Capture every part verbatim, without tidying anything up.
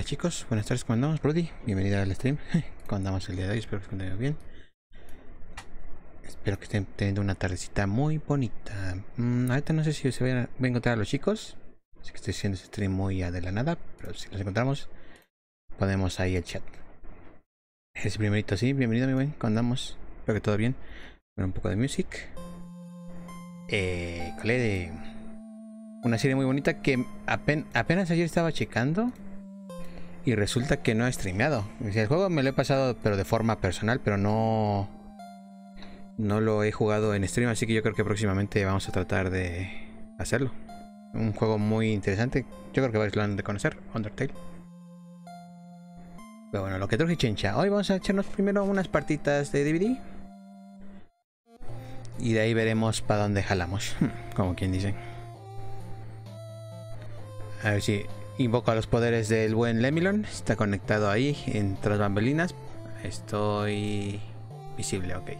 chicos, buenas tardes, ¿cómo andamos? Rudy, bienvenida al stream. ¿Cómo andamos el día de hoy? Espero que estén bien. Espero que estén teniendo una tardecita muy bonita. Mm, ahorita no sé si se vayan a, voy a encontrar a los chicos. Así que estoy haciendo este stream muy de la nada, pero si los encontramos, ponemos ahí el chat. Ese primerito, sí, bienvenido mi buen, ¿cómo andamos? Espero que todo bien. Con un poco de music. Eh, colé de una serie muy bonita que apen, apenas ayer estaba checando. Y resulta que no he streameado. El juego me lo he pasado pero de forma personal, pero no no lo he jugado en stream, así que yo creo que próximamente vamos a tratar de hacerlo. Un juego muy interesante. Yo creo que varios lo han de conocer, Undertale. Pero bueno, lo que traje chencha. Hoy vamos a echarnos primero unas partitas de D V D. Y de ahí veremos para dónde jalamos. Como quien dice. A ver si invoco a los poderes del buen Lemilon. Está conectado ahí, en tras bambalinas. Estoy visible, ok.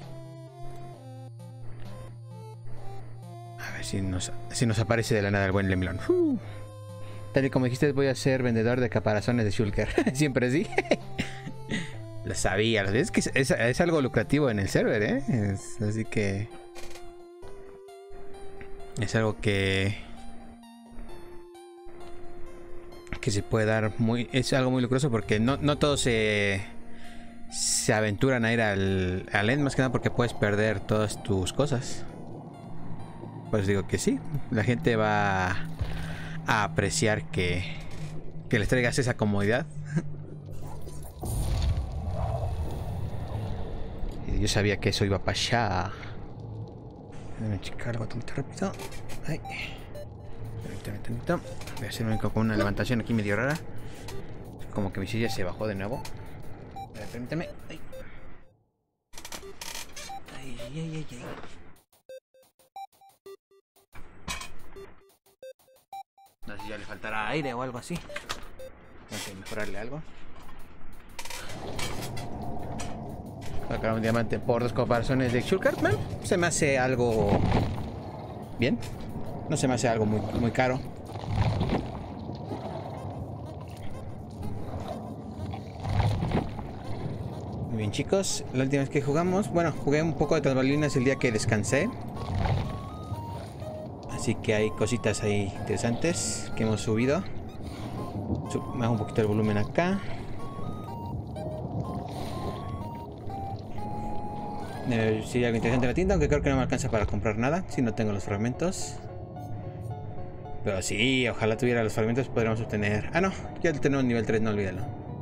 A ver si nos, si nos aparece de la nada el buen Lemilon. Uh. Tal y como dijiste, voy a ser vendedor de caparazones de Shulker. Siempre sí. Lo sabía. Es que es, es, es algo lucrativo en el server, ¿eh? Es, así que... Es algo que... que se puede dar muy... Es algo muy lucroso porque no, no todos se... se aventuran a ir al, al end, más que nada porque puedes perder todas tus cosas. Pues digo que sí, la gente va a apreciar que, que les traigas esa comodidad. Y yo sabía que eso iba para allá. Déjame checar algo bastante rápido. Ay. Voy a hacerme con una levantación aquí medio rara. Como que mi silla se bajó de nuevo. Permíteme. Ay. Ay, ay, ay, ay. No sé si ya le faltará aire o algo así. Tengo que mejorarle algo. Sacar un diamante por dos caparazones de Shulker. Se me hace algo bien. No se me hace algo muy, muy caro. Muy bien, chicos. La última vez que jugamos, bueno, jugué un poco de Transbalinas el día que descansé. Así que hay cositas ahí interesantes que hemos subido. Me hago un poquito el volumen acá. Debe ser algo interesante en la tienda, aunque creo que no me alcanza para comprar nada si no tengo los fragmentos. Pero sí, ojalá tuviera los fragmentos, podríamos obtener... Ah, no, ya tenemos nivel tres, no olvídalo.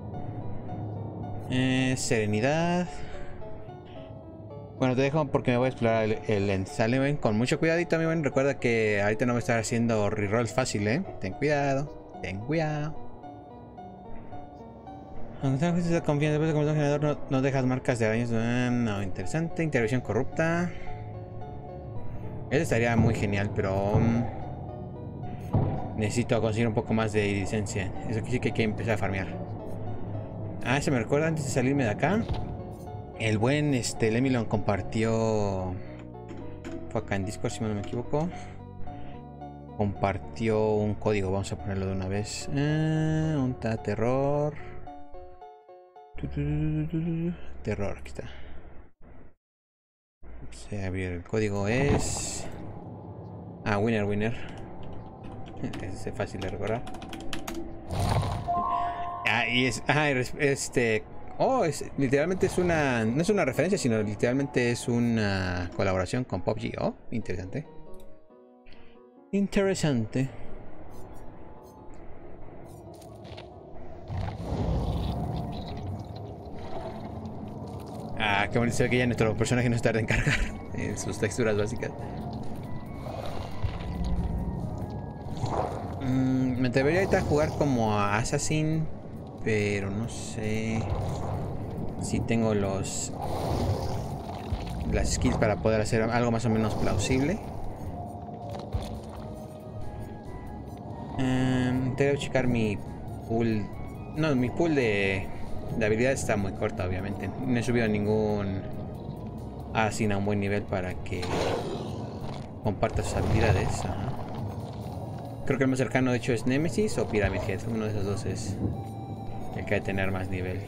Eh, serenidad. Bueno, te dejo porque me voy a explorar el, el end. Sale, ven, con mucho cuidadito, mi buen. Recuerda que ahorita no voy a estar haciendo rerolls fácil, ¿eh? Ten cuidado, ten cuidado. Aunque tengas que confianza después de completar un generador, no, no dejas marcas de arañas. Eh, no, interesante. Intervención corrupta. Eso estaría muy genial, pero... Um, necesito conseguir un poco más de licencia. Eso sí que hay que empezar a farmear. Ah, se me recuerda antes de salirme de acá. El buen este, Lemilon compartió... Fue acá en Discord, si no me equivoco. Compartió un código, vamos a ponerlo de una vez. Eh, un ta terror. Terror, aquí está. Se abrió, el código es... Ah, winner, winner. Es fácil de recordar. Ah, y es... Ah, este... Oh, es, literalmente es una... No es una referencia, sino literalmente es una colaboración con P U B G. Oh, interesante. Interesante. Ah, qué bonito se ve que ya nuestro personaje no se tarda en cargar en sus texturas básicas. Mm, me atrevería ahorita a jugar como a Assassin, pero no sé si tengo los las skills para poder hacer algo más o menos plausible. Um, tengo que checar mi pool. No, mi pool de, de habilidades está muy corta, obviamente. No he subido ningún Assassin a un buen nivel para que comparta sus habilidades. Ajá. Creo que el más cercano de hecho es Nemesis o Pyramid Head. Uno de esos dos es. Que hay que tener más nivel.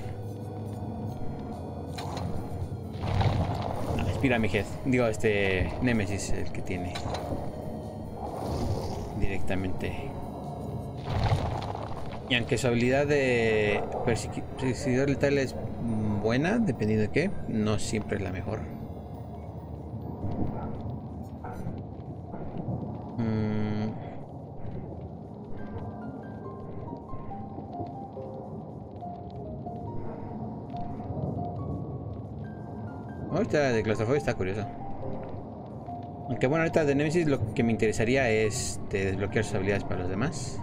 Ah, es Pyramid Head. Digo, este Nemesis el que tiene. Directamente. Y aunque su habilidad de perseguidor letal es buena, dependiendo de qué, no siempre es la mejor. Mm. Ahorita de claustrofobia está curioso. Aunque bueno, ahorita de Nemesis lo que me interesaría es de desbloquear sus habilidades para los demás.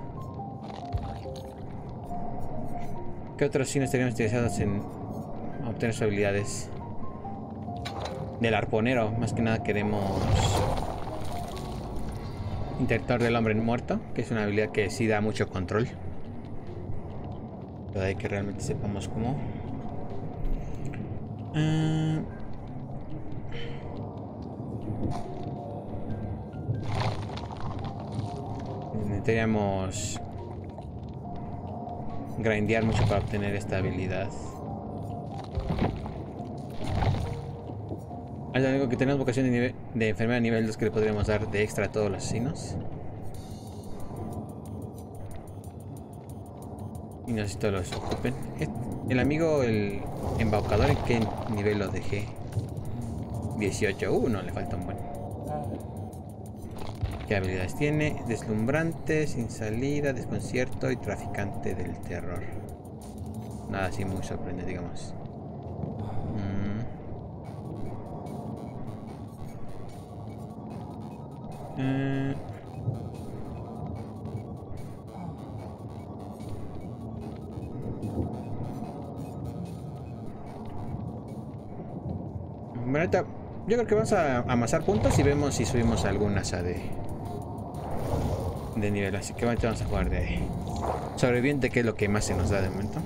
¿Qué otros sí no estaríamos interesados en obtener sus habilidades? Del arponero, más que nada queremos Interruptor del hombre muerto, que es una habilidad que sí da mucho control. Pero hay que realmente sepamos cómo. Uh... Necesitaríamos grindear mucho para obtener esta habilidad. Es lo único que tenemos vocación de, nivel, de enfermera nivel dos que le podríamos dar de extra a todos los asesinos. Y no sé si todos los ocupen. El amigo, el embaucador, ¿en qué nivel lo dejé? dieciocho. Uh, no, le falta un buen. ¿Qué habilidades tiene? Deslumbrante, sin salida, desconcierto y traficante del terror. Nada así muy sorprendente, digamos. Mm. Eh. Bueno, ahorita yo creo que vamos a amasar puntos y vemos si subimos alguna asa de, de nivel. Así que ahorita vamos a jugar de sobreviviente, que es lo que más se nos da de momento.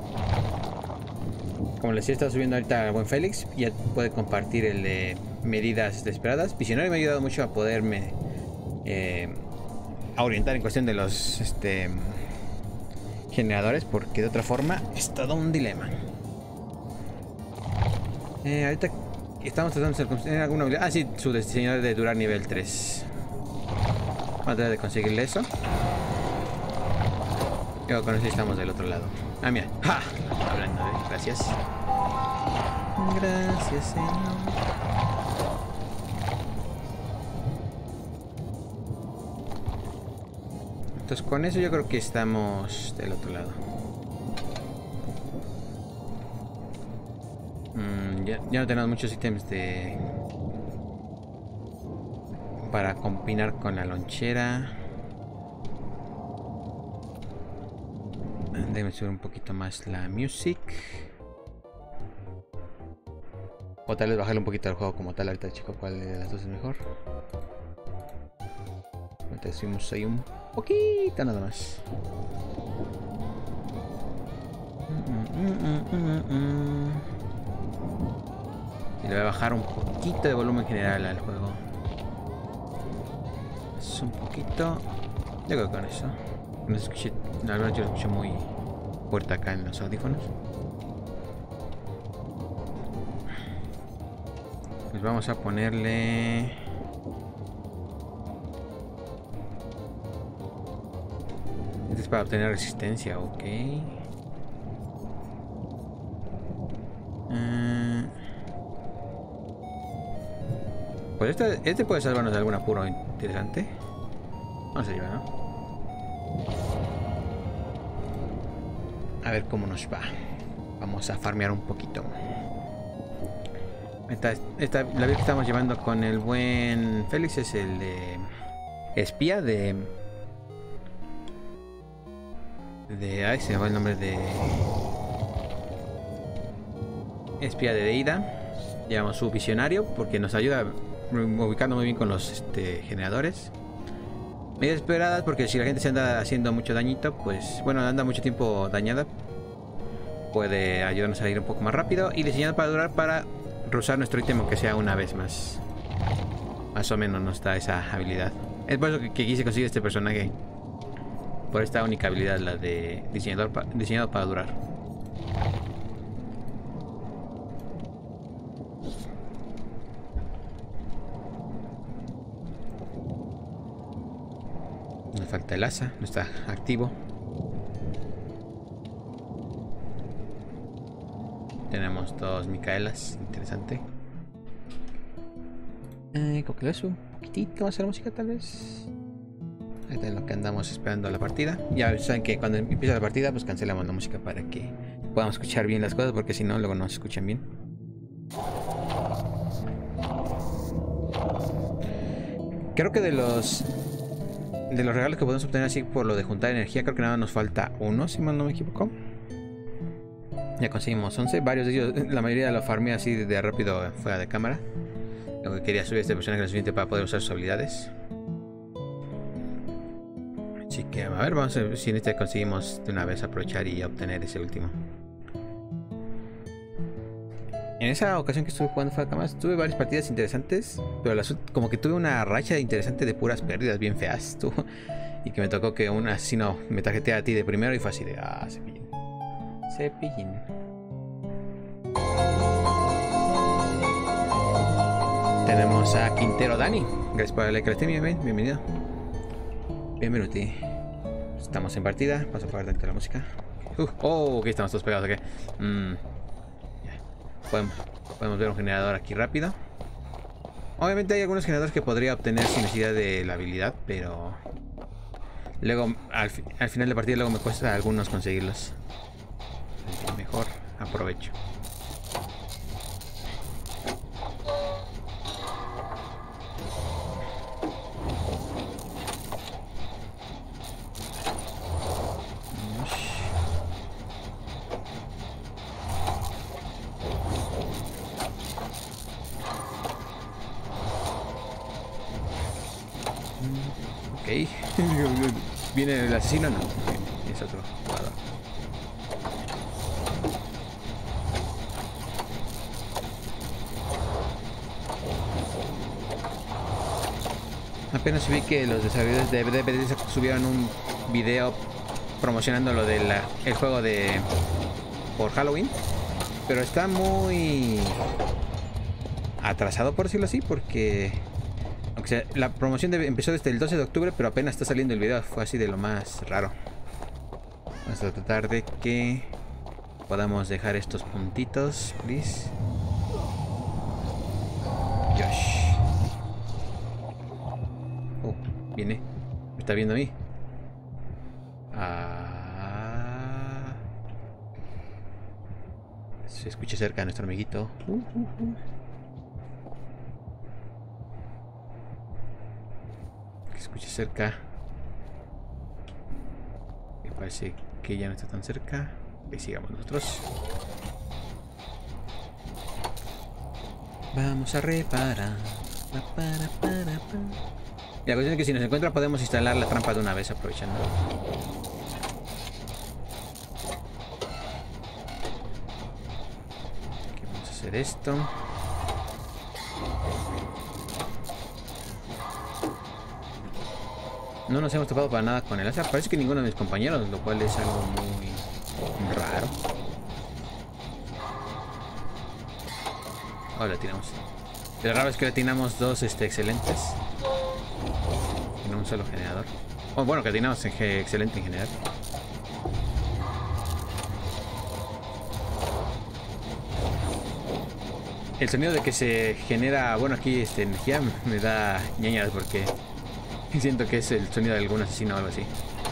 Como les decía, está subiendo ahorita al buen Félix. Ya puede compartir el de medidas desesperadas. Visionario me ha ayudado mucho a poderme eh, a orientar en cuestión de los este, generadores, porque de otra forma es todo un dilema. Eh, ahorita estamos tratando de conseguir alguna habilidad. Ah, sí, su diseñador de durar nivel tres. Vamos a tratar de conseguirle eso. Yo con eso estamos del otro lado. Ah, mira. ¡Ja! Hablando de... Gracias. Gracias, señor. Entonces con eso yo creo que estamos del otro lado. Mm, ya, ya no tenemos muchos ítems de... para combinar con la lonchera. Déjame subir un poquito más la music. O tal vez bajarle un poquito al juego como tal. Ahorita chico, cuál de las dos es mejor. Ahorita subimos ahí un poquito nada más. Mm, mm, mm, mm, mm. Y le voy a bajar un poquito de volumen general al juego. Es un poquito. Yo creo que con eso. No se escuché. La verdad yo lo escucho muy fuerte acá en los audífonos. Pues vamos a ponerle... Este es para obtener resistencia, ok. Uh... Pues este, este puede salvarnos de algún apuro interesante. Vamos a llevar, ¿no? A ver cómo nos va. Vamos a farmear un poquito. Esta, esta, la vez que estamos llevando con el buen Félix es el de espía de... de... Ay, se me va el nombre de... espía de Deida. Llevamos su visionario porque nos ayuda ubicando muy bien con los este, generadores. Medidas esperadas porque si la gente se anda haciendo mucho dañito, pues bueno, anda mucho tiempo dañada, puede ayudarnos a ir un poco más rápido. Y diseñado para durar para usar nuestro ítem aunque sea una vez más. Más o menos nos da esa habilidad. Es por eso que, que quise conseguir este personaje. por esta única habilidad, la de diseñador pa diseñado para durar. Nos falta el asa, no está activo. Tenemos dos Micaelas, interesante. Eh, creo que lo es un poquitito más a la música, tal vez. Ahí es lo que andamos esperando la partida. Ya saben que cuando empieza la partida, pues cancelamos la música para que podamos escuchar bien las cosas, porque si no, luego no se escuchan bien. Creo que de los de los regalos que podemos obtener así por lo de juntar energía, creo que nada nos falta uno, si mal no me equivoco. Ya conseguimos once, varios de ellos, la mayoría lo farmé así de rápido fuera de cámara. Lo que quería subir este personaje lo suficiente para poder usar sus habilidades. Así que a ver, vamos a ver si en este conseguimos de una vez aprovechar y obtener ese último. En esa ocasión que estuve jugando fuera de cámara, tuve varias partidas interesantes, pero las, como que tuve una racha interesante de puras pérdidas bien feas. Tú, y que me tocó que un asesino me tarjetea a ti de primero y fue así de... Ah, cepillín. Cepillín. Tenemos a Quintero Dani. Gracias por el like, bien, bienvenido. Bienvenido. Estamos en partida. Vamos a apagar dentro de la música. Uh, oh, ok, estamos todos pegados aquí. Mm. Podemos, podemos ver un generador aquí rápido. Obviamente hay algunos generadores que podría obtener sin necesidad de la habilidad, pero luego al, al final de partida luego me cuesta a algunos conseguirlos. Mejor aprovecho. Ok. ¿Viene el asesino? No. Es otro jugador. Apenas vi que los desarrolladores de D V D subieron un video promocionando lo del el juego de por Halloween, pero está muy atrasado, por decirlo así, porque aunque sea, la promoción de, empezó desde el doce de octubre, pero apenas está saliendo el video. Fue así de lo más raro. Vamos a tratar de que podamos dejar estos puntitos, please. Yosh. Oh, viene. ¿Me está viendo a mí? Ah. Se escucha cerca a nuestro amiguito. Uh, uh, uh. Que escuche cerca. Me parece que ya no está tan cerca. Y sigamos nosotros. Vamos a reparar. Pa, para, para, pa. Y la cuestión es que si nos encuentra podemos instalar la trampa de una vez aprovechando. Aquí vamos a hacer esto. No nos hemos topado para nada con el asa. Parece que ninguno de mis compañeros, lo cual es algo muy raro. Ahora la tiramos. Lo raro es que le tiramos dos este, excelentes. En un solo generador. Oh, bueno, que tiramos en excelente en general. El sonido de que se genera, bueno, aquí este, energía me da ñañas porque siento que es el sonido de algún asesino o algo así.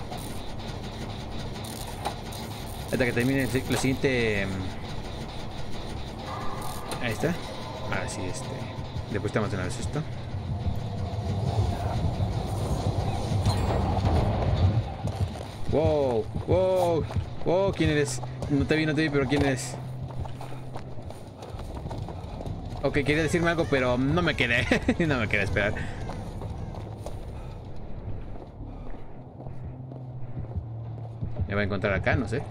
Hasta que termine lo siguiente. Ahí está. Ahora sí, este. Depositamos de una vez esto. Wow, wow, wow, ¿quién eres? No te vi, no te vi, pero ¿quién eres? Ok, quería decirme algo, pero no me quedé. No me quedé esperar. Me voy a encontrar acá, no sé.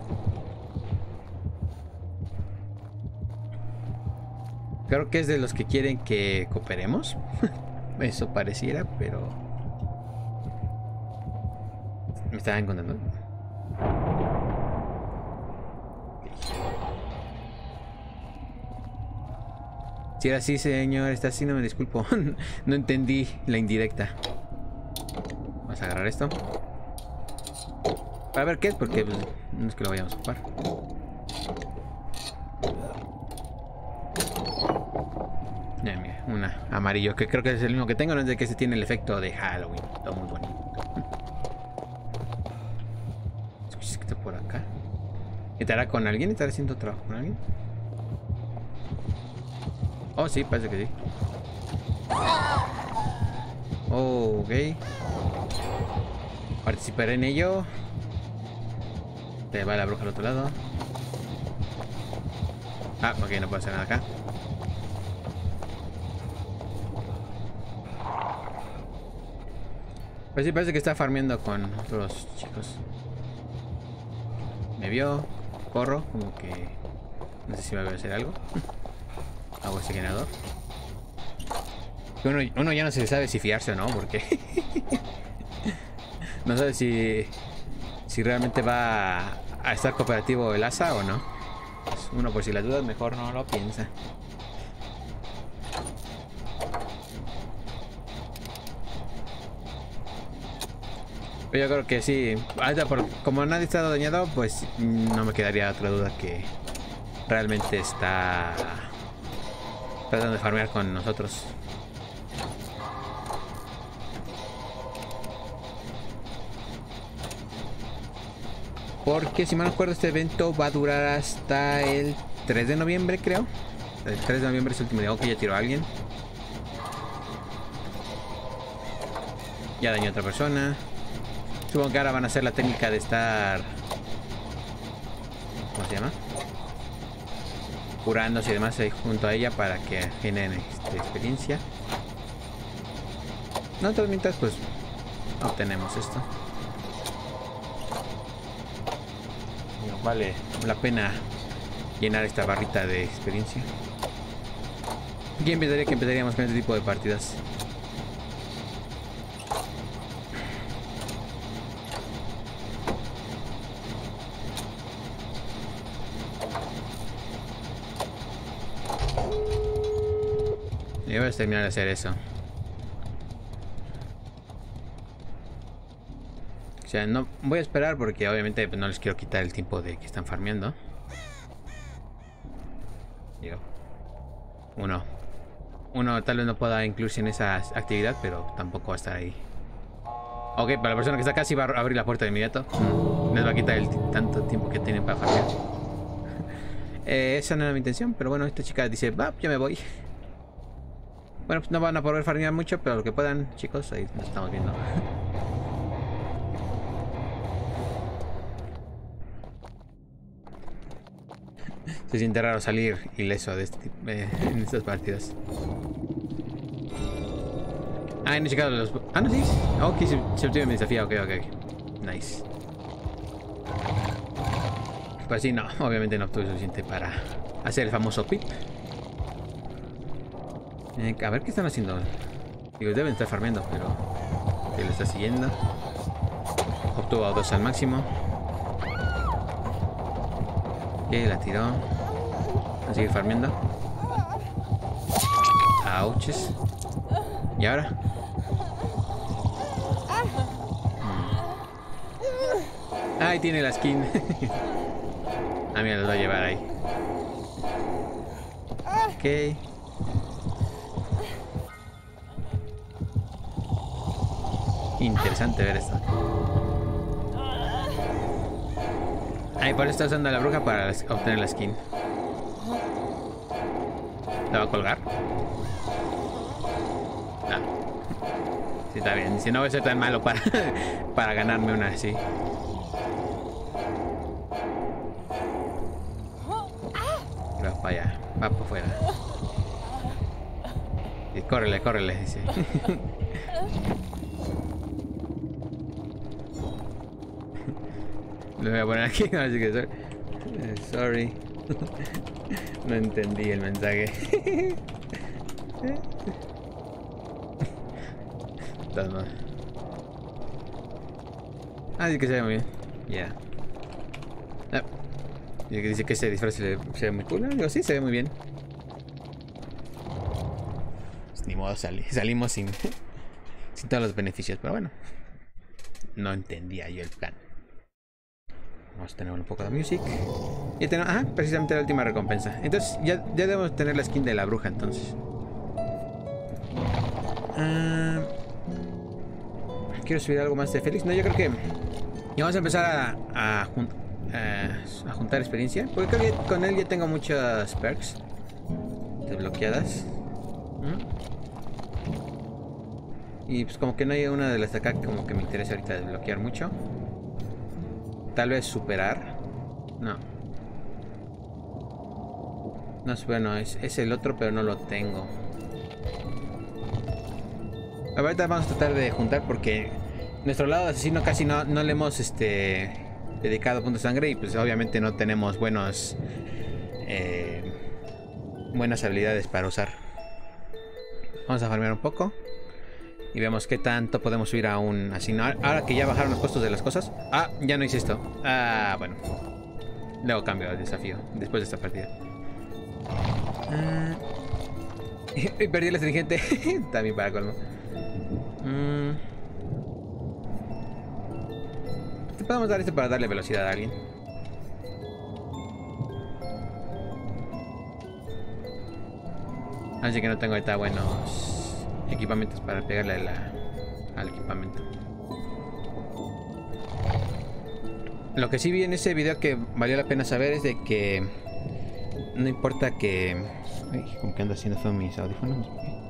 Creo que es de los que quieren que cooperemos. Eso pareciera, pero Me estaba encontrando. Si era así, señor, está así, no me disculpo. No entendí la indirecta. Vamos a agarrar esto. Para ver qué es, porque pues, no es que lo vayamos a ocupar. Mira, mira, una amarillo, que creo que es el mismo que tengo, no es de que se tiene el efecto de Halloween. Todo muy bonito. ¿Qué está por acá? ¿Estará con alguien? ¿Estará haciendo trabajo con alguien? Oh, sí, parece que sí. Oh, ok. Participaré en ello. Se va la bruja al otro lado. Ah, ok, no puedo hacer nada acá. Pues sí, parece que está farmeando con otros chicos. Me vio. Corro, como que... No sé si va a hacer algo. Hago ese generador. Uno, uno ya no se sabe si fiarse o no, porque... no sabe si... Si realmente va a, a estar cooperativo el asa o no. Pues uno, por si las dudas, mejor no lo piensa. Pero yo creo que sí. Ahorita, por, como nadie está dañado, pues no me quedaría otra duda que realmente está tratando de farmear con nosotros. Porque si mal no recuerdo, este evento va a durar hasta el tres de noviembre, creo. El tres de noviembre es el último día. Ok, ya tiró a alguien. Ya dañó a otra persona. Supongo que ahora van a hacer la técnica de estar... ¿Cómo se llama? Curándose y demás ahí junto a ella para que generen este, experiencia. Nosotros mientras pues obtenemos esto. Nos vale la pena llenar esta barrita de experiencia. ¿Quién pensaría que empezaríamos con este tipo de partidas? Y voy a terminar de hacer eso. O sea, no voy a esperar porque obviamente pues, no les quiero quitar el tiempo de que están farmeando. Digo, uno. Uno tal vez no pueda incluirse en esa actividad, pero tampoco va a estar ahí. Ok, para la persona que está acá sí va a abrir la puerta de inmediato. Les va a quitar el tanto tiempo que tienen para farmear. eh, esa no era mi intención, pero bueno, esta chica dice, va, ya me voy. Bueno, pues no van a poder farmear mucho, pero lo que puedan, chicos, ahí nos estamos viendo. Se siente raro salir ileso de este tipo, eh, en estas partidas. Ah, no he checado los... Ah, no, sí. Ok, se, se obtiene mi desafío, ok, ok. Nice. Pues sí, no, obviamente no obtuve suficiente para hacer el famoso pip. Eh, a ver qué están haciendo. Digo, deben estar farmeando, pero... que lo está siguiendo. Obtuvo dos al máximo. Ok, la tiró. Va a seguir farmeando. Ouches. ¿Y ahora? Hmm. Ahí tiene la skin. Ah, mira, los va a llevar ahí. Ok. Interesante ver esto. Ahí por eso está usando a la bruja para obtener la skin. ¿La va a colgar? Ah. Sí, está bien. Si no va a ser tan malo para, para ganarme una así. Va para allá. Va para afuera. Y córrele, córrele, dice. Lo voy a poner aquí, así que sorry. Eh, sorry. No entendí el mensaje. Ah, sí que se ve muy bien. Ya. Yeah. Ah. Y que dice que ese disfraz se, le, se ve muy cool. Digo, sí, se ve muy bien. Pues ni modo, sali, salimos sin, sin todos los beneficios. Pero bueno. No entendía yo el plan. Vamos a tener un poco de music. Y tenemos, ajá, precisamente la última recompensa. Entonces ya, ya debemos tener la skin de la bruja entonces. Uh, Quiero subir algo más de Félix. No, yo creo que ya vamos a empezar a, a, jun a, a juntar experiencia. Porque creo que con él ya tengo muchas perks desbloqueadas. ¿Mm? Y pues como que no hay una de las de acá que como que me interesa ahorita desbloquear mucho. Tal vez superar. No. No, bueno, es, es el otro, pero no lo tengo. Ahorita vamos a tratar de juntar porque nuestro lado de asesino casi no, no le hemos este, dedicado puntos de sangre y pues obviamente no tenemos buenos eh, buenas habilidades para usar. Vamos a farmear un poco y vemos qué tanto podemos subir a un asesino. Ahora que ya bajaron los costos de las cosas. Ah, ya no hice esto. Ah, bueno. Luego cambio el desafío después de esta partida. Ah, y perdí el astringente. También para colmo. Mm. Te podemos dar esto para darle velocidad a alguien. Así que no tengo ahorita buenos equipamientos para pegarle a la, al equipamiento. Lo que sí vi en ese video que valió la pena saber es de que no importa que... Ay, ¿cómo que ando haciendo son mis audífonos?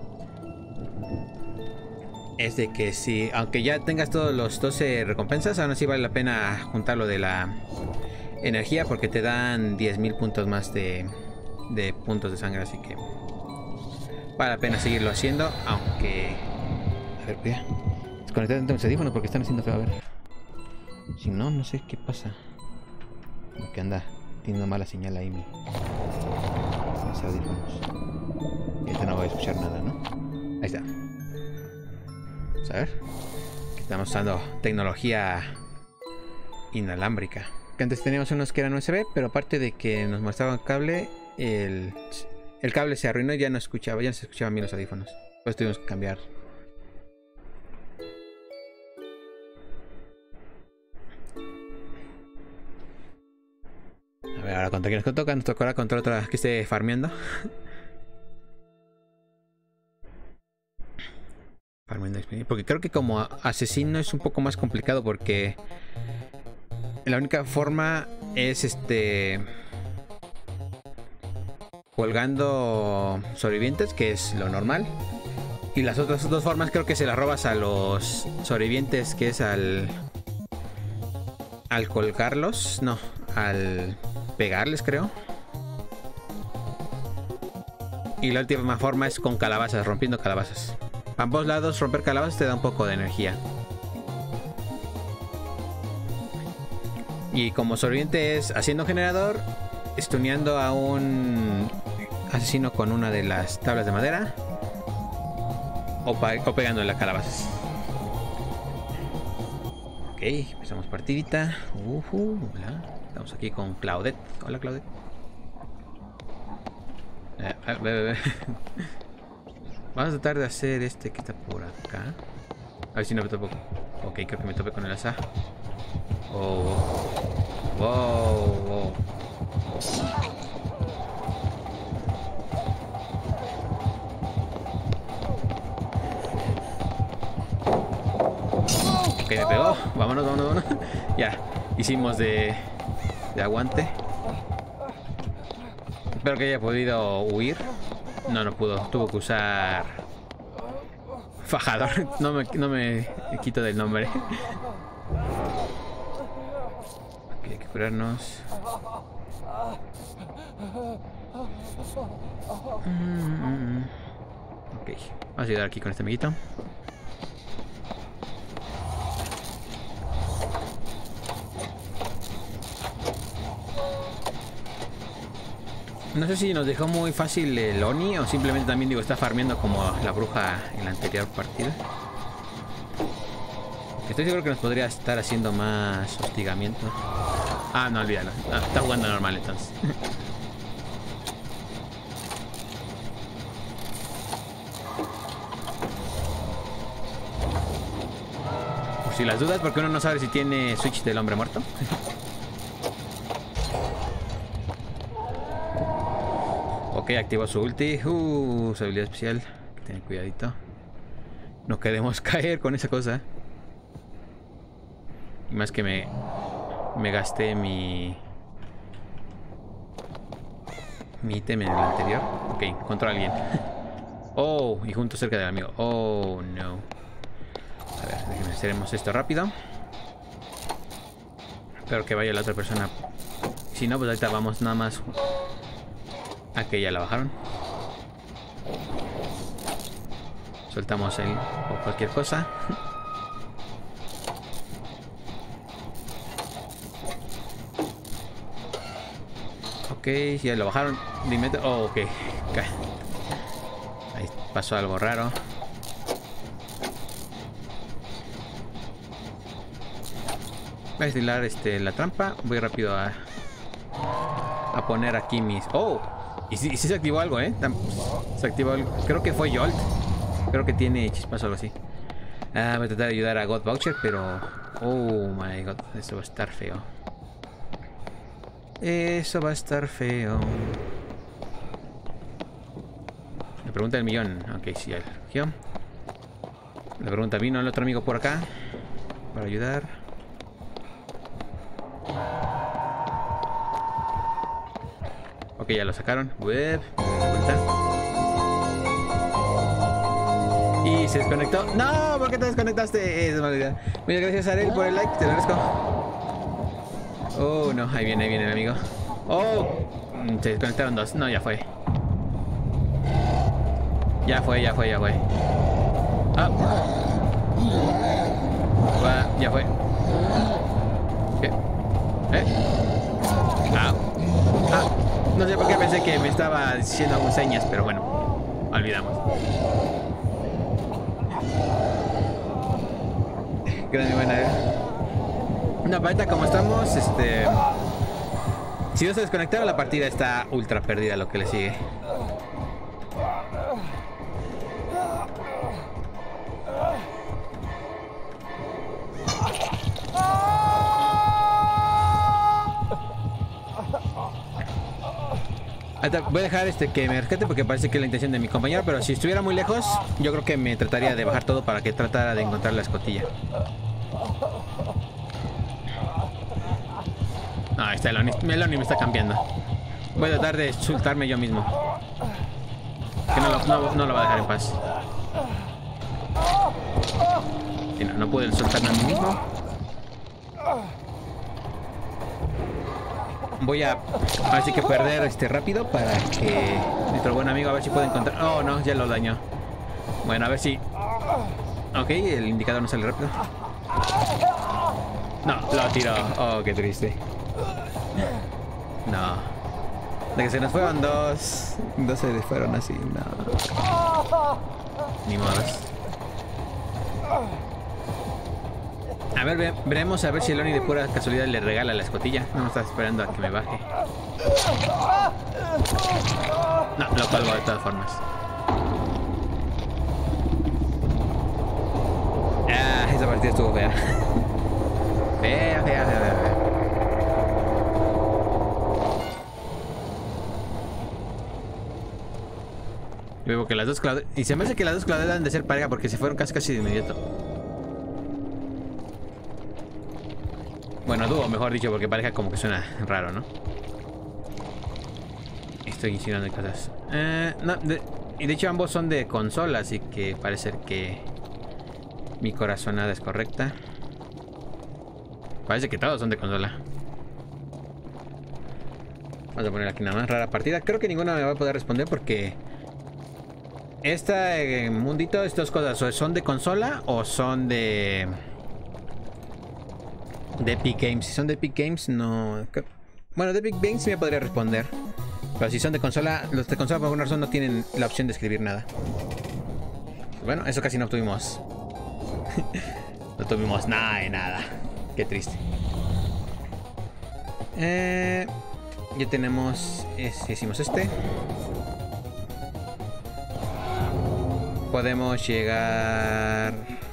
Es de que si, aunque ya tengas todos los doce recompensas, aún así vale la pena juntar lo de la energía porque te dan diez mil puntos más de, de puntos de sangre, así que vale la pena seguirlo haciendo, aunque... A ver, cuida. Desconectar dentro de mis audífonos porque están haciendo feo, a ver. Si no, no sé qué pasa. Como que anda teniendo mala señal ahí mi... mis audífonos. Y ahorita no voy a escuchar nada, ¿no? Ahí está. Vamos a ver. Que estamos usando tecnología inalámbrica. Que antes teníamos unos que eran U S B, pero aparte de que nos mostraban cable, el, el cable se arruinó y ya no escuchaba, ya no se escuchaban bien los audífonos. Pues tuvimos que cambiar. A ver, ahora contra quién nos toca, nos tocará contra otra que esté farmeando. Porque creo que como asesino es un poco más complicado porque la única forma es este colgando sobrevivientes, que es lo normal, y las otras dos formas creo que se las robas a los sobrevivientes, que es al al colgarlos, no, al pegarles, creo. Y la última forma es con calabazas, rompiendo calabazas. A ambos lados romper calabazas te da un poco de energía. Y como sobreviviente es haciendo generador, stuneando a un asesino con una de las tablas de madera, o, o pegando en las calabazas. Ok, empezamos partidita. Uh -huh, hola. Estamos aquí con Claudette. Hola, Claudette. Eh, eh, eh, eh. Vamos a tratar de hacer este que está por acá. A ver si no me topo. Ok, creo que me tope con el asa. Oh. Wow, wow. Ok, me pegó. Vámonos, vámonos, vámonos. Ya, hicimos de, de aguante. Espero que haya podido huir. No, no pudo. Tuvo que usar fajador. No me, no me quito del nombre. Ok, hay que curarnos. Mm, ok, vamos a ayudar aquí con este amiguito. No sé si nos dejó muy fácil el Oni o simplemente también digo está farmeando como la bruja en la anterior partida. Estoy seguro que nos podría estar haciendo más hostigamiento. Ah, no, olvídalo. Ah, está jugando normal entonces. Por si las dudas, porque uno no sabe si tiene switch del hombre muerto. Ok, activó su ulti. Uh, su habilidad especial. Ten cuidadito. No queremos caer con esa cosa. Y más que me... Me gasté mi... Mi ítem en el anterior. Ok, encontró a alguien. Oh, y junto cerca del amigo. Oh, no. A ver, déjenme haceremos esto rápido. Espero que vaya la otra persona. Si no, pues ahorita vamos nada más... A que ya la bajaron. Soltamos el o cualquier cosa. Ok, ya lo bajaron. Dime. Oh, ok. Ahí pasó algo raro. Voy a estilar este, la trampa. Voy rápido a, a poner aquí mis... Oh. Y sí, sí se activó algo, ¿eh? Se activó algo. Creo que fue Jolt. Creo que tiene chispazo o algo así. Ah, voy a tratar de ayudar a God Voucher, pero... Oh my god, esto va a estar feo. Eso va a estar feo. La pregunta del millón. Ok, sí, ya lo recogió. La pregunta, ¿vino el otro amigo por acá? Para ayudar. Ok, ya lo sacaron. Web. Y se desconectó. ¡No! ¿Por qué te desconectaste? Es mala idea. Muchas gracias, Arel, por el like. Te lo agradezco. Oh, no. Ahí viene, ahí viene el amigo. Oh. Se desconectaron dos. No, ya fue. Ya fue, ya fue, ya fue. Ah. Va, ya fue. ¿Qué? ¿Eh? Ah. Ah. No sé por qué pensé que me estaba diciendo algunas señas, pero bueno, olvidamos. Grande buena. No, ahorita como estamos, este... Si no se desconectaron, la partida está ultra perdida, lo que le sigue. Voy a dejar este que me rescate porque parece que es la intención de mi compañero, pero si estuviera muy lejos, yo creo que me trataría de bajar todo para que tratara de encontrar la escotilla. Ah, ahí está Eloni. Eloni me está cambiando. Voy a tratar de insultarme yo mismo. Que no lo, no, no lo va a dejar en paz. Sí, no, no puedo insultarme a mí mismo. Voy a así que perder este rápido para que nuestro buen amigo a ver si puede encontrar. Oh no, ya lo dañó. Bueno, a ver si. Ok, el indicador no sale rápido. No, lo tiró. Oh, qué triste. No. De que se nos fueron dos. Dos se les fueron así. No. Ni modos. A ver, ve, veremos a ver si Eloni de pura casualidad le regala la escotilla. No me está esperando a que me baje. No, lo colgo de todas formas. Ah, esa partida estuvo fea. Fea, fea, fea, fea, fea. Veo que las dos claves... Y se me hace que las dos claves deben de ser pareja porque se fueron casi casi de inmediato. Bueno, dúo, mejor dicho, porque pareja como que suena raro, ¿no? Estoy insinuando cosas. Eh, no, de, y de hecho ambos son de consola, así que parece que mi corazonada es correcta. Parece que todos son de consola. Vamos a poner aquí nada más rara partida. Creo que ninguno me va a poder responder porque este eh, mundito, estas cosas, o son de consola o son de... de Epic Games. Si son de Epic Games, no... Bueno, de Epic Games sí me podría responder. Pero si son de consola, los de consola por alguna razón no tienen la opción de escribir nada. Bueno, eso casi no obtuvimos. No tuvimos nada de nada. Qué triste. Eh, ya tenemos... Es, hicimos este. Podemos llegar...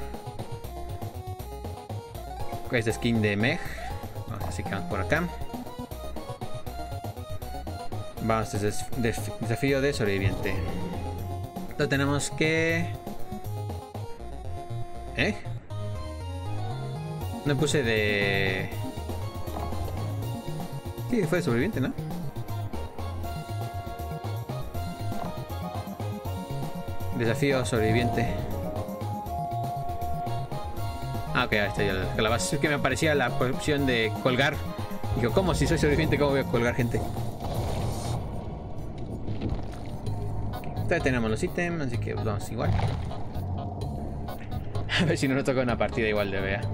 Con esta skin de Meg. Vamos, así que vamos por acá. Vamos, des des desafío de sobreviviente. Entonces tenemos que... ¿Eh? No puse de... Sí, fue de sobreviviente, ¿no? Desafío sobreviviente. Ah, ok, ahí está ya la calabazas. Es que me aparecía la opción de colgar. Digo, ¿cómo? Si soy sobreviviente, ¿cómo voy a colgar gente? Ya tenemos los ítems, así que vamos igual. A ver si no nos toca una partida igual de vea.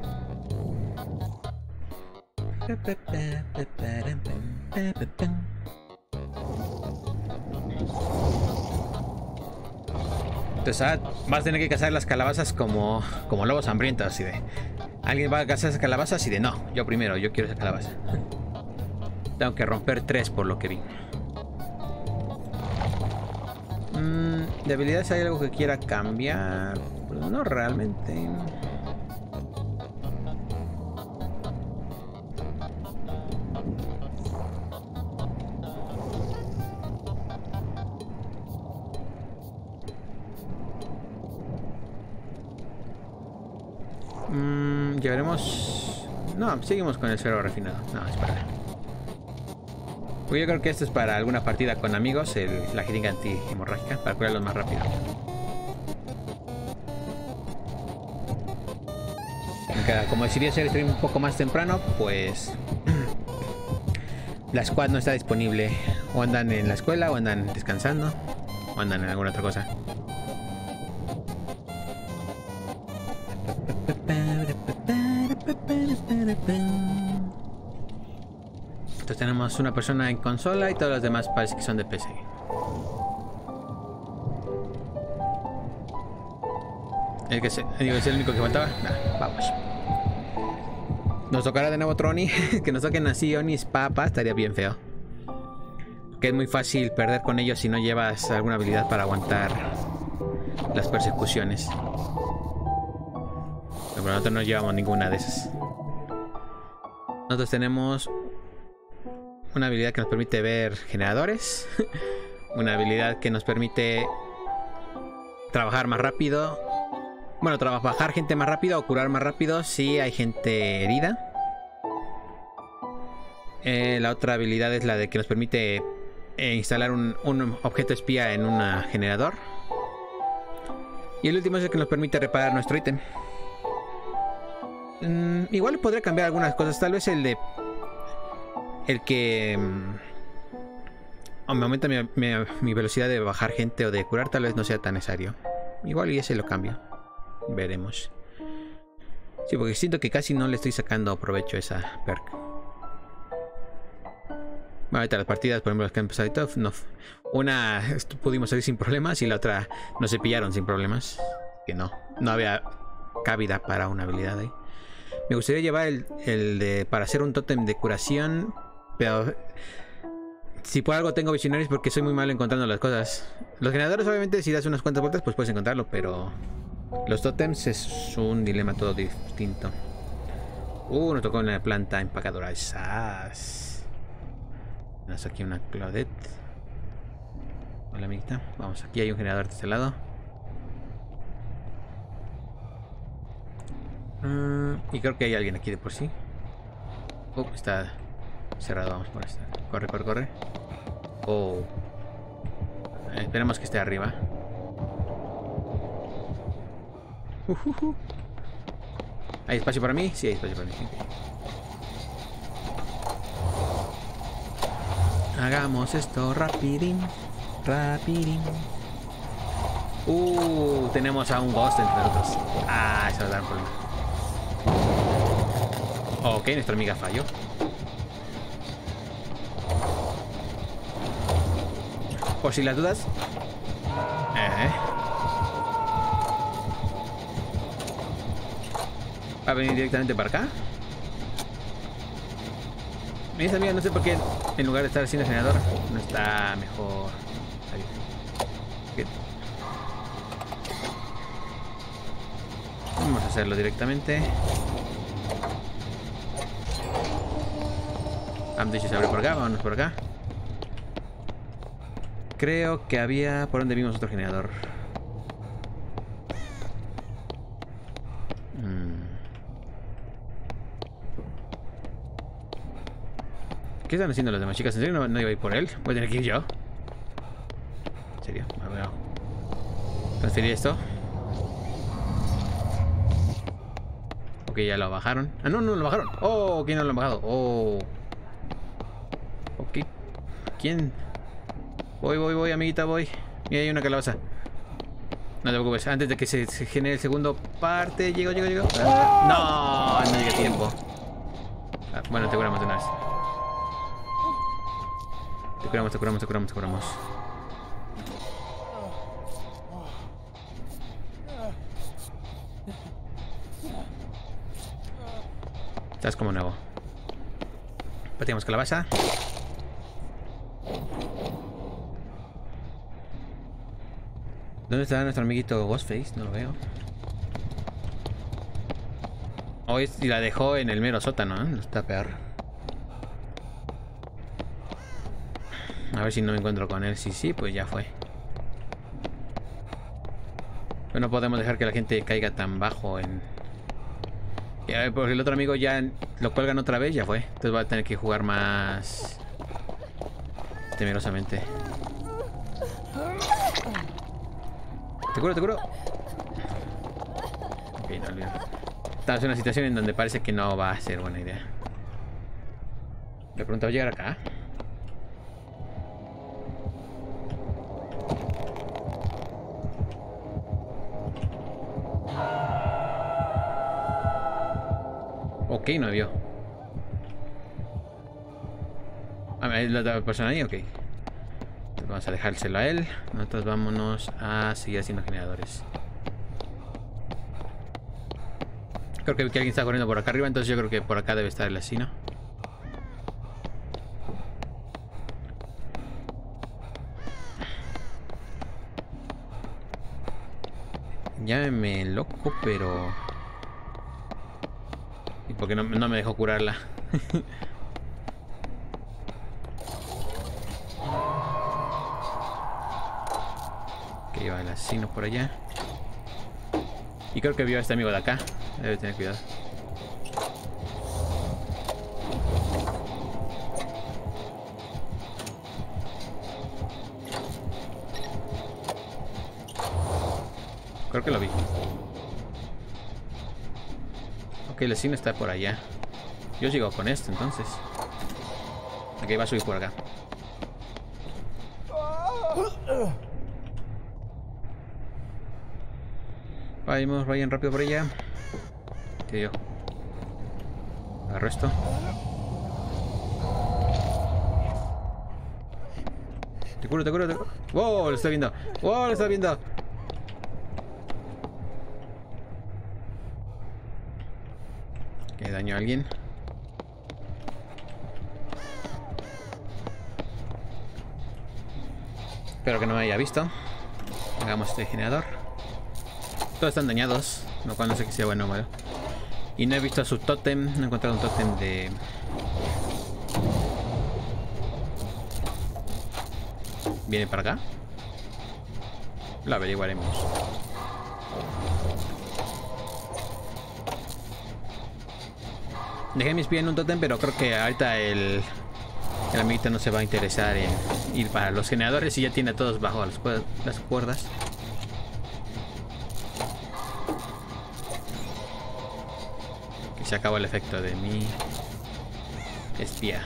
Entonces ah, vas a tener que cazar las calabazas como, como lobos hambrientos, así de... Alguien va a cazar esas calabazas y de no, yo primero, yo quiero esa calabaza. Tengo que romper tres por lo que vi. Mm, de habilidades hay algo que quiera cambiar. Pues no realmente. Mm, ya veremos. No, seguimos con el cero refinado. No, espera. Pues yo creo que esto es para alguna partida con amigos, el, la jeringa anti-hemorrágica, para curarlos más rápido. Aunque, como decidí hacer el stream un poco más temprano, pues la squad no está disponible. O andan en la escuela, o andan descansando, o andan en alguna otra cosa. Entonces tenemos una persona en consola y todos los demás parece que son de P C. El que se, digo, es el único que faltaba. Nah, vamos. Nos tocará de nuevo otro Oni. Que nos toquen así Onis papa estaría bien feo. Que es muy fácil perder con ellos si no llevas alguna habilidad para aguantar las persecuciones. Pero nosotros no llevamos ninguna de esas. Nosotros tenemos una habilidad que nos permite ver generadores. Una habilidad que nos permite trabajar más rápido. Bueno, trabajar gente más rápido o curar más rápido si hay gente herida. Eh, la otra habilidad es la de que nos permite eh, instalar un, un objeto espía en un generador. Y el último es el que nos permite reparar nuestro ítem. Mm, igual podría cambiar algunas cosas. Tal vez el de... El que... Um, me aumenta mi, mi, mi velocidad de bajar gente o de curar, tal vez no sea tan necesario. Igual y ese lo cambio. Veremos. Sí, porque siento que casi no le estoy sacando provecho a esa perk. Bueno, ahorita las partidas, por ejemplo, las que han empezado y todo, no, una pudimos salir sin problemas y la otra nos cepillaron sin problemas. Que no, no había cabida para una habilidad ahí. Me gustaría llevar el, el de para hacer un tótem de curación, pero si por algo tengo visionarios porque soy muy malo encontrando las cosas. Los generadores, obviamente, si das unas cuantas vueltas, pues puedes encontrarlo, pero los tótems es un dilema todo distinto. Uh, nos tocó una planta empacadora. Esas. Tenemos aquí una Claudette. Hola, amiguita. Vamos, aquí hay un generador de este lado. Uh, y creo que hay alguien aquí de por sí. Uh, está cerrado. Vamos por esta. Corre, corre, corre. Oh. Eh, esperemos que esté arriba. Uh, uh, uh. ¿Hay espacio para mí? Sí, hay espacio para mí. Hagamos esto rapidín. Rapidín. Uh, tenemos a un ghost entre nosotros. Ah, eso va a dar un problema. Ok, nuestra amiga falló. Por si las dudas. Eh. Va a venir directamente para acá. Mis amigos, no sé por qué en lugar de estar haciendo el generador no está mejor. Ahí. Vamos a hacerlo directamente. Han dicho se abre por acá, vámonos por acá. Creo que había... ¿Por dónde vimos otro generador? Hmm. ¿Qué están haciendo las demás chicas? ¿En serio no, no iba a ir por él? Voy a tener que ir yo. ¿En serio? A ver. Transferir esto. Ok, ya lo bajaron. Ah, no, no lo bajaron. Oh, ¿quién no lo han bajado? Oh. Ok. ¿Quién? Voy, voy, voy, amiguita, voy. Mira, hay una calabaza. No te preocupes, antes de que se, se genere el segundo parte. Llego, llego, llego. Ah, no, no llega a tiempo. Ah, bueno, te curamos de una vez. Te curamos, te curamos, te curamos, te curamos. Estás como nuevo. Pateamos calabaza. ¿Dónde está nuestro amiguito Ghostface? No lo veo. Oh, y la dejó en el mero sótano, ¿eh? Está peor. A ver si no me encuentro con él. Sí, sí, pues ya fue. Pero no podemos dejar que la gente caiga tan bajo en... Ya, porque el otro amigo ya lo cuelgan otra vez, ya fue. Entonces va a tener que jugar más... temerosamente. ¿Te curo, te curo? Ok, no olvido. Estamos en una situación en donde parece que no va a ser buena idea. De pronto va a llegar acá. Ok, no me vio. A ver, la otra persona ahí, ok. Entonces vamos a dejárselo a él. Nosotros vámonos a seguir haciendo generadores. Creo que, que alguien está corriendo por acá arriba, entonces yo creo que por acá debe estar el asesino. Llámeme loco, pero... ¿Y por qué no, no me dejó curarla? Que va el asesino por allá. Y creo que vio a este amigo de acá. Debe tener cuidado. Creo que lo vi. Ok, el asesino está por allá. Yo sigo con esto entonces. Ok, va a subir por acá. Vayamos, vayan rápido por allá. Que yo agarro esto. Te curo, te curo, te curo. ¡Wow! Lo estoy viendo. ¡Wow! Lo estoy viendo. Que daño a alguien. Espero que no me haya visto. Hagamos este generador. Todos están dañados, lo cual no sé que sea bueno o malo. Y no he visto a su tótem. No he encontrado un tótem de... ¿Viene para acá? Lo averiguaremos. Dejé mis pies en un tótem, pero creo que ahorita el... El amiguito no se va a interesar en ir para los generadores y ya tiene a todos bajo las cuerdas. Las cuerdas. Se acabó el efecto de mi espía.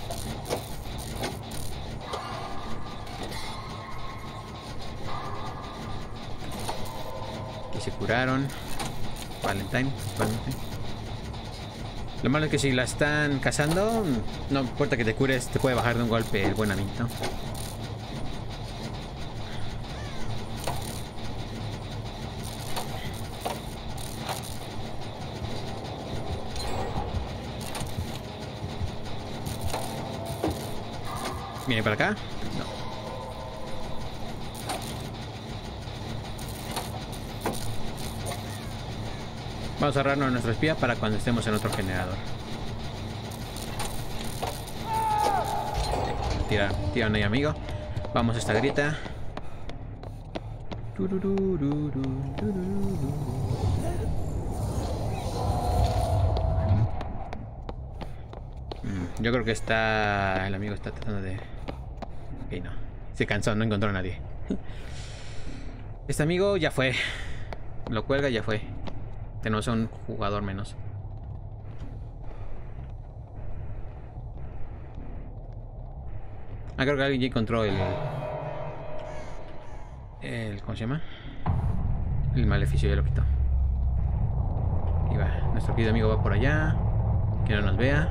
Aquí se curaron. Valentine, Valentine. Lo malo es que si la están cazando, no importa que te cures, te puede bajar de un golpe el buen amiguito. ¿Viene para acá? No. Vamos a ahorrarnos nuestro espía para cuando estemos en otro generador. Tira, tiran ahí, amigo. Vamos a esta grieta. Yo creo que está... El amigo está tratando de... Ok, no. Se cansó, no encontró a nadie. Este amigo ya fue. Lo cuelga y ya fue. Tenemos un jugador menos. Ah, creo que alguien ya encontró el... el... ¿Cómo se llama? El maleficio, ya lo quitó. Y va. Nuestro querido amigo va por allá. Que no nos vea.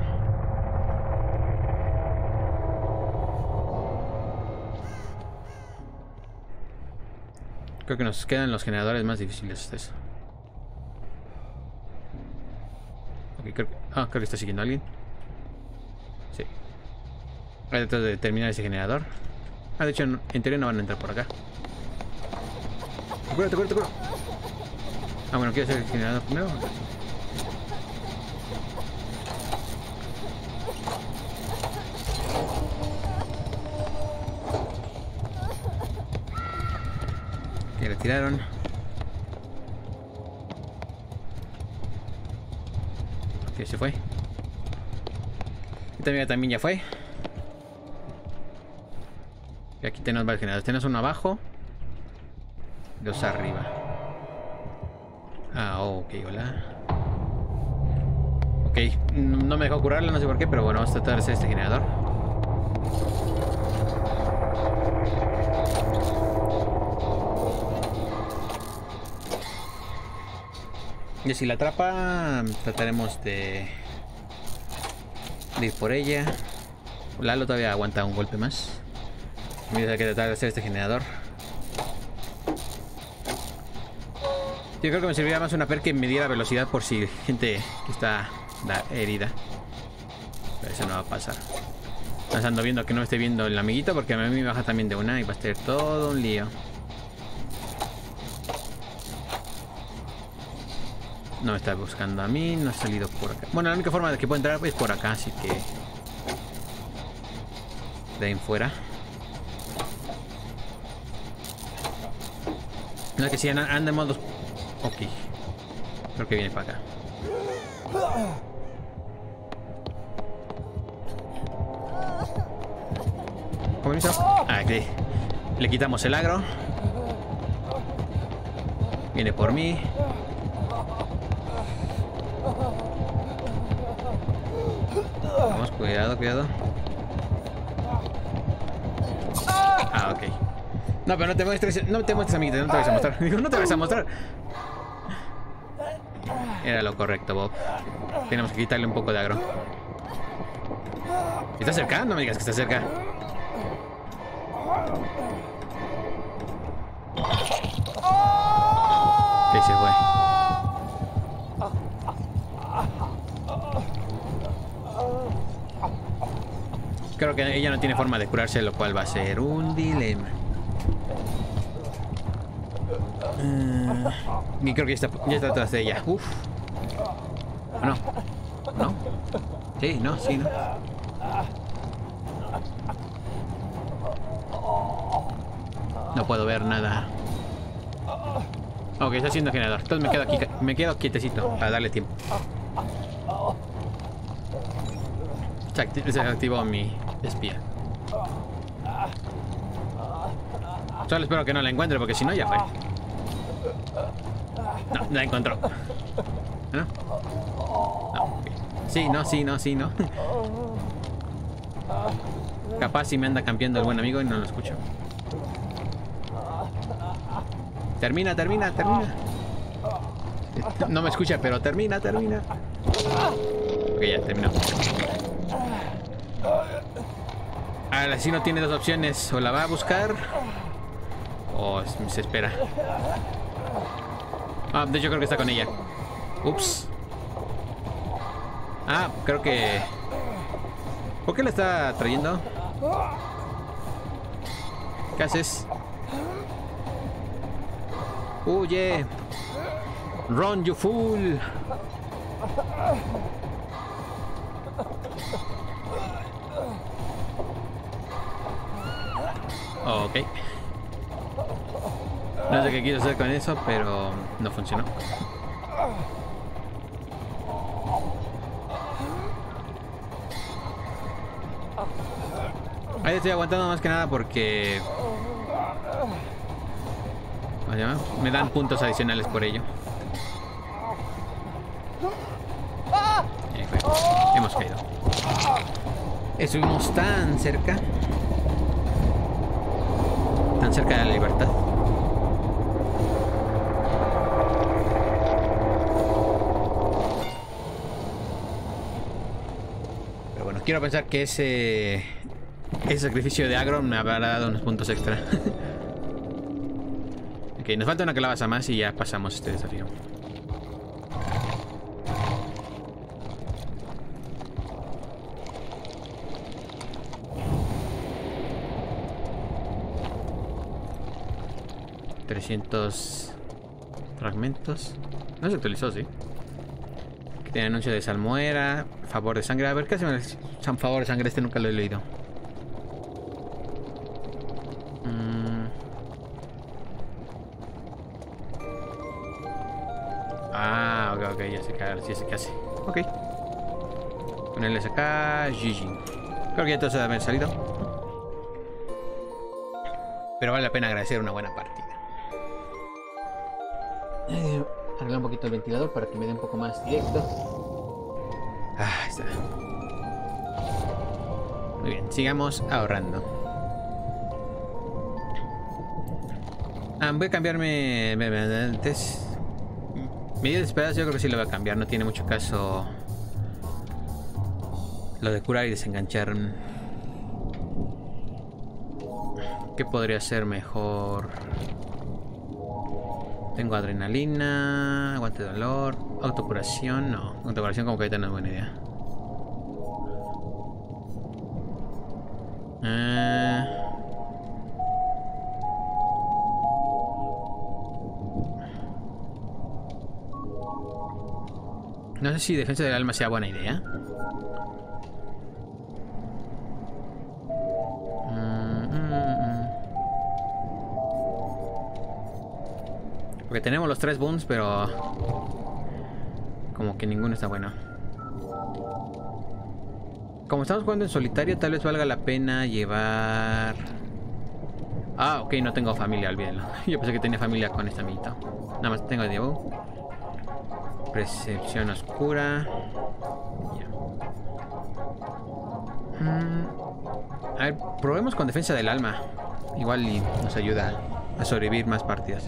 Creo que nos quedan los generadores más difíciles de eso. Ok, creo que... Ah, creo que está siguiendo a alguien. Sí. Voy a tratar de terminar ese generador. Ah, de hecho, en teoría no van a entrar por acá. Acuérdate, acuérdate, acuérdate. Ah, bueno, ¿quieres hacer el generador primero? Que le tiraron. Ok, se fue. Esta amiga también ya fue. Y aquí tenemos varios generadores. Tenemos uno abajo. Dos arriba. Ah, ok, hola. Ok, no me dejó curarla, no sé por qué, pero bueno, vamos a tratar de hacer este generador. Y si la atrapa, trataremos de, de ir por ella. Lalo todavía aguanta un golpe más. Hay que tratar de hacer este generador. Yo creo que me serviría más una perk que me diera velocidad por si gente que está herida. Pero eso no va a pasar. Ando viendo que no esté viendo el amiguito porque a mí me baja también de una y va a ser todo un lío. No me está buscando a mí, no ha salido por acá. Bueno, la única forma de que pueda entrar es por acá, así que... de ahí en fuera. No es que si anda en modo... Ok. Creo que viene para acá. ¿Cómo hizo? Ah, aquí. Le quitamos el agro. Viene por mí. Vamos, cuidado, cuidado. Ah, ok. No, pero no te muestres, no te muestres, amiguita, no te vas a mostrar. Digo, no te vas a mostrar. Era lo correcto, Bob. Tenemos que quitarle un poco de agro. ¿Está cerca? No me digas que está cerca. Ok, se fue. Creo que ella no tiene forma de curarse, lo cual va a ser un dilema. Uh, y creo que ya está, ya está atrás de ella. Uf. No. No. Sí, no, sí, no. No puedo ver nada. Ok, está haciendo generador. Entonces me quedo aquí, me quedo quietecito para darle tiempo. Se, acti se activó mi espía. Solo espero que no la encuentre porque si no ya fue. No, la encontró. ¿No? No. Okay. Sí, no, sí, no, sí, no. Capaz si me anda campeando el buen amigo y no lo escucho. Termina, termina, termina. No me escucha, pero termina, termina. Ok, ya terminó. Ahora sí no tiene dos opciones. O la va a buscar o se espera. Ah, de hecho creo que está con ella. Ups. Ah, creo que... ¿Por qué la está trayendo? ¿Qué haces? ¡Huye! ¡Run, you fool! Ok. No sé qué quiero hacer con eso, pero no funcionó. Ahí estoy aguantando más que nada porque... ¿cómo se llama? Me dan puntos adicionales por ello. Eh, bueno, hemos caído. Estuvimos tan cerca. Tan cerca de la libertad. Pero bueno, quiero pensar que ese... ese sacrificio de Agron me habrá dado unos puntos extra. Ok, nos falta una calabaza más y ya pasamos este desafío. trescientos fragmentos. No se actualizó, sí. Que tiene anuncio de salmuera, favor de sangre. A ver, ¿qué hace el favor de sangre? Este nunca lo he leído. Mm. Ah, ok, ok, ya sé qué, ahora sí sé qué hace. Ok. Ponerles acá, G G. Creo que ya todo se debe haber salido. Pero vale la pena agradecer una buena partida. Eh, arreglar un poquito el ventilador para que me dé un poco más directo. Ah, ahí está. Muy bien, sigamos ahorrando. Ah, voy a cambiarme antes. Medidas esperadas, yo creo que sí lo voy a cambiar. No tiene mucho caso lo de curar y desenganchar. ¿Qué podría ser mejor? Tengo adrenalina, aguante de dolor, autocuración, no, autocuración como que ahorita no es buena idea. Eh... No sé si defensa del alma sea buena idea. Porque tenemos los tres booms, pero como que ninguno está bueno. Como estamos jugando en solitario, tal vez valga la pena llevar... Ah, ok, no tengo familia, olvídenlo. Yo pensé que tenía familia con este amiguito. Nada más tengo Diego. Percepción oscura. Ya. Mm. A ver, probemos con defensa del alma. Igual y nos ayuda a sobrevivir más partidas.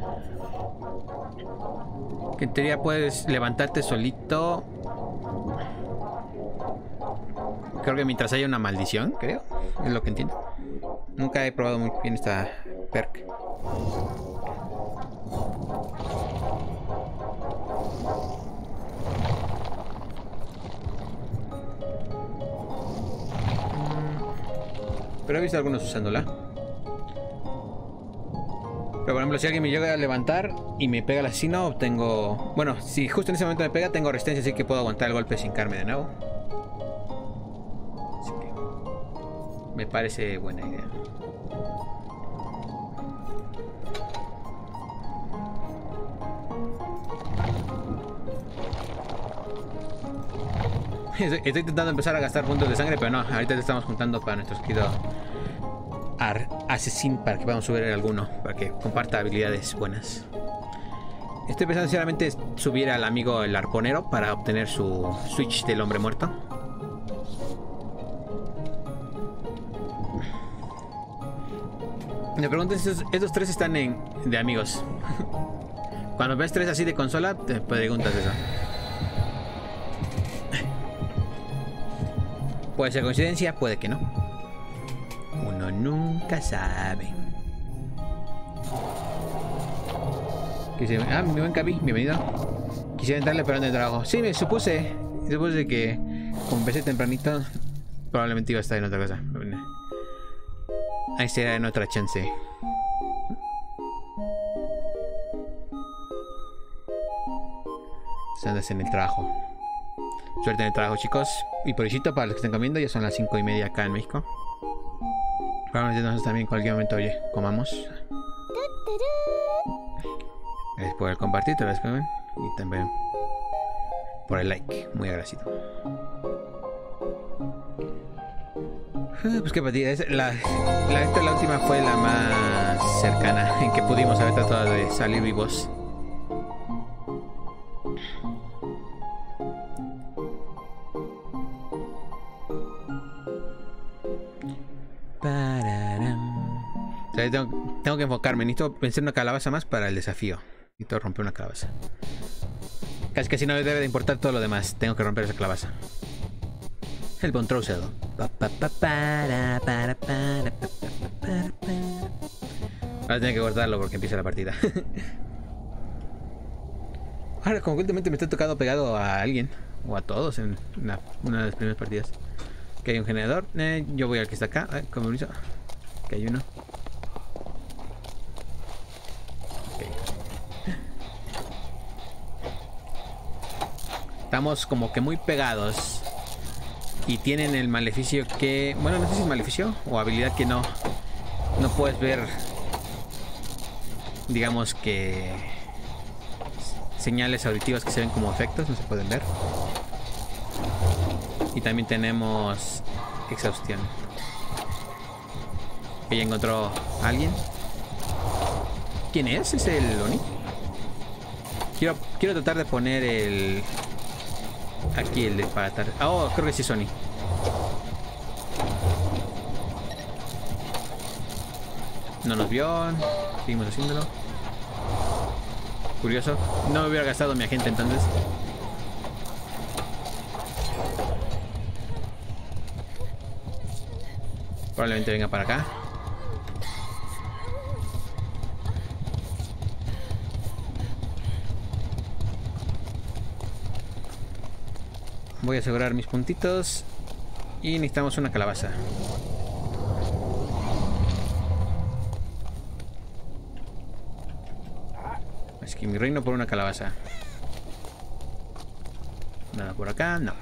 Que en teoría puedes levantarte solito. Creo que mientras haya una maldición, creo. Es lo que entiendo. Nunca he probado muy bien esta perk. Pero he visto algunos usándola. Pero por ejemplo, si alguien me llega a levantar y me pega el asesino, obtengo... Bueno, si justo en ese momento me pega, tengo resistencia, así que puedo aguantar el golpe sin caerme de nuevo. Así que... me parece buena idea. Estoy intentando empezar a gastar puntos de sangre, pero no, ahorita te estamos juntando para nuestro querido Assassin para que podamos subir alguno, para que comparta habilidades buenas. Estoy pensando sinceramente subir al amigo el arponero para obtener su switch del hombre muerto. Me preguntan si estos, estos tres están en, de amigos. Cuando ves tres así de consola, te preguntas eso. Puede ser coincidencia, puede que no. Uno nunca sabe. Ah, mi buen Cabi, bienvenido. Quisiera entrarle pero no trabajo. Sí, me supuse. Supuse que como empecé tempranito, probablemente iba a estar en otra cosa. Ahí será en otra chance. Andas en el trabajo. Suerte en el trabajo, chicos. Y por visito para los que están comiendo, ya son las cinco y media acá en México. Probablemente nosotros también en cualquier momento, oye, comamos. Gracias por el compartir, te lo agradezco. Y también por el like, muy agradecido. Pues qué partida. La, la, esta, la última fue la más cercana en que pudimos haber tratado de salir vivos. O sea, tengo, tengo que enfocarme. Necesito vencer una calabaza más para el desafío. Necesito romper una calabaza. Casi que si no debe de importar todo lo demás. Tengo que romper esa calabaza. El Bone Trousel. Ahora tengo que guardarlo porque empieza la partida. Ahora, como últimamente me estoy tocando pegado a alguien. O a todos en una, una de las primeras partidas. Que hay un generador. Eh, yo voy al que está acá. Eh, como lo hizo. Que hay uno. Okay. Estamos como que muy pegados. Y tienen el maleficio que... Bueno, no sé si es maleficio o habilidad que no... No puedes ver... Digamos que... Señales auditivas que se ven como efectos. No se pueden ver. Y también tenemos... Exhaustión. ¿Ella encontró a alguien? ¿Quién es? ¿Es el Oni? Quiero, quiero tratar de poner el... Aquí el de para atar... Oh, creo que sí es Oni. No nos vio. Seguimos haciéndolo. Curioso. No me hubiera gastado mi agente entonces. Probablemente venga para acá. Voy a asegurar mis puntitos. Y necesitamos una calabaza. Es que mi reino por una calabaza. Nada por acá, no.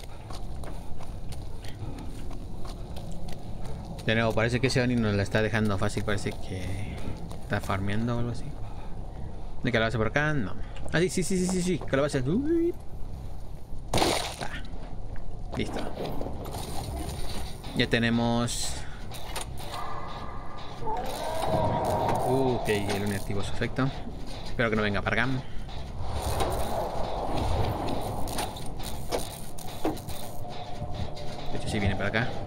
De nuevo, parece que ese Oni nos la está dejando fácil. Parece que está farmeando o algo así. ¿De calabaza por acá? No. Ah, sí, sí, sí, sí, sí, sí. Calabaza. Uy. Ah. Listo. Ya tenemos... Uh, ok, el Oni activó su efecto. Espero que no venga para acá. De hecho, sí viene para acá.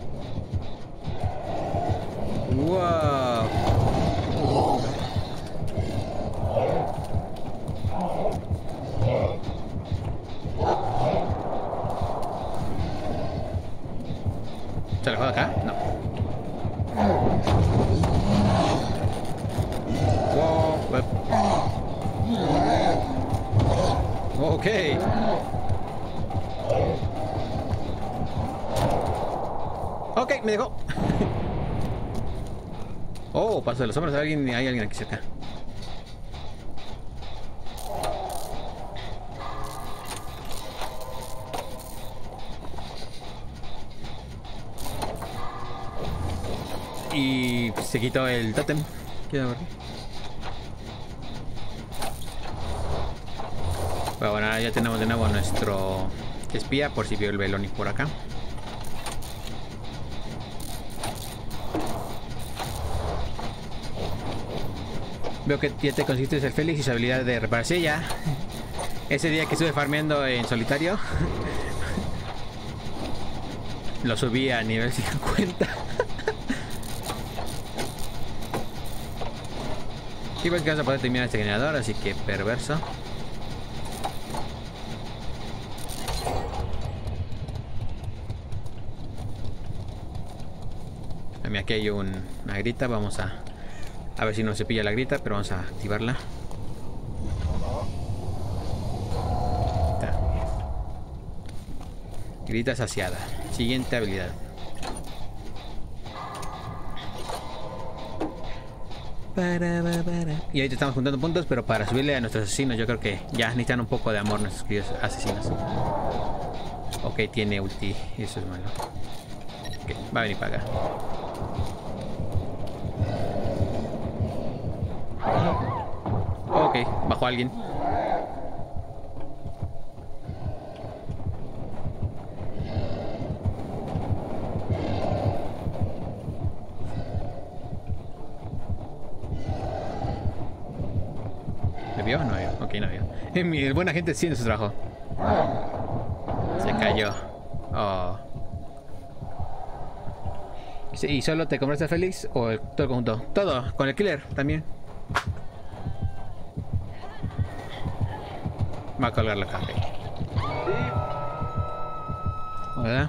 Wow. ¿Se alejó de acá? No. Wow. Ok. Ok, me dejó. Oh, paso de los sombras. Hay alguien, hay alguien aquí cerca. Y se quitó el tótem. Quiero ver. Pero bueno, ahora ya tenemos de nuevo nuestro espía por si vio el Veloni por acá. Veo que ya te conseguiste el Félix y su habilidad de reparación ya. Ese día que estuve farmeando en solitario lo subí a nivel cincuenta. Y pues que vamos a poder terminar este generador, así que perverso. A mí aquí hay un, una grita, vamos a a ver si no se pilla la grita, pero vamos a activarla. Está. Grita saciada. Siguiente habilidad. Para, para, para. Y ahorita estamos juntando puntos, pero para subirle a nuestros asesinos yo creo que ya necesitan un poco de amor nuestros queridos asesinos. Ok, tiene ulti, eso es malo. Okay, va a venir para acá. Ok, bajó alguien. ¿Me vio? No vio. Ok, no vio. Mi buena gente haciendo su trabajo. Se cayó. Oh. ¿Y solo te compraste a Félix o el, todo el conjunto? Todo, con el killer también. Va a colgar la caja. ¿Verdad?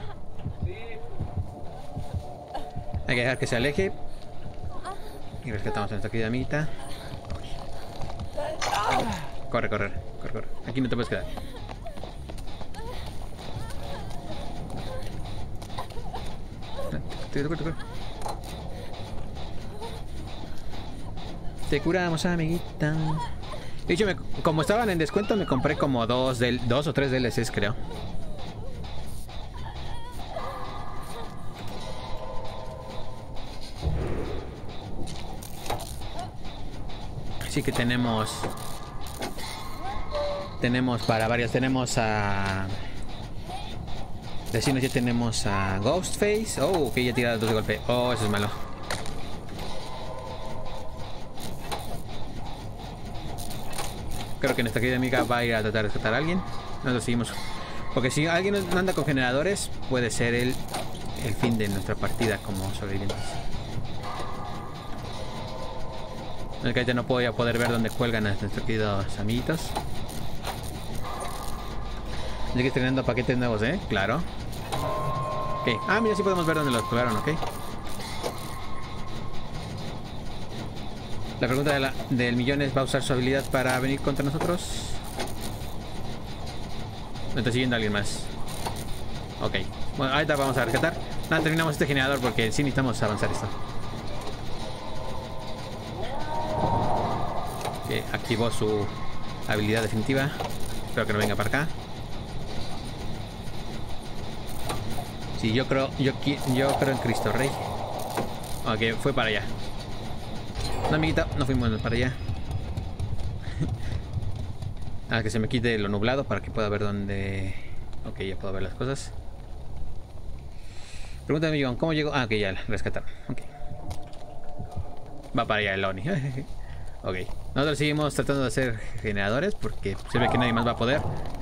Hay que dejar que se aleje. Y rescatamos a nuestra querida amiguita. Corre, corre, corre, corre. Aquí no te puedes quedar. Te curamos, amiguita. De hecho, me, como estaban en descuento, me compré como dos, del, dos o tres D L Cs, creo. Así que tenemos... Tenemos para varios. Tenemos a... Vecinos, ya tenemos a Ghostface. Oh, que ya ha tirado dos de golpe. Oh, eso es malo. Creo que nuestra querida amiga va a ir a tratar de rescatar a alguien. Nosotros seguimos. Porque si alguien anda con generadores, puede ser el, el fin de nuestra partida como sobrevivientes. En el que ya no voy a poder ver dónde cuelgan a nuestros queridos amiguitos. Sigue estrenando paquetes nuevos, ¿eh? Claro. Ok. Ah, mira, sí podemos ver dónde los colgaron, ¿ok? La pregunta de la, del millón es, ¿va a usar su habilidad para venir contra nosotros? Me está siguiendo alguien más. Ok. Bueno, ahorita vamos a rescatar. Nada, terminamos este generador porque sí necesitamos avanzar esto. Ok, activó su habilidad definitiva. Espero que no venga para acá. Sí, yo creo, yo, yo creo en Cristo Rey. Ok, fue para allá. No, amiguita, no fuimos para allá. Ah, que se me quite lo nublado para que pueda ver dónde... Ok, ya puedo ver las cosas. Pregunta de millón, ¿cómo llegó? Ah, ok, ya la rescataron. Ok. Va para allá el Oni. Ok. Nosotros seguimos tratando de hacer generadores porque se ve que nadie más va a poder.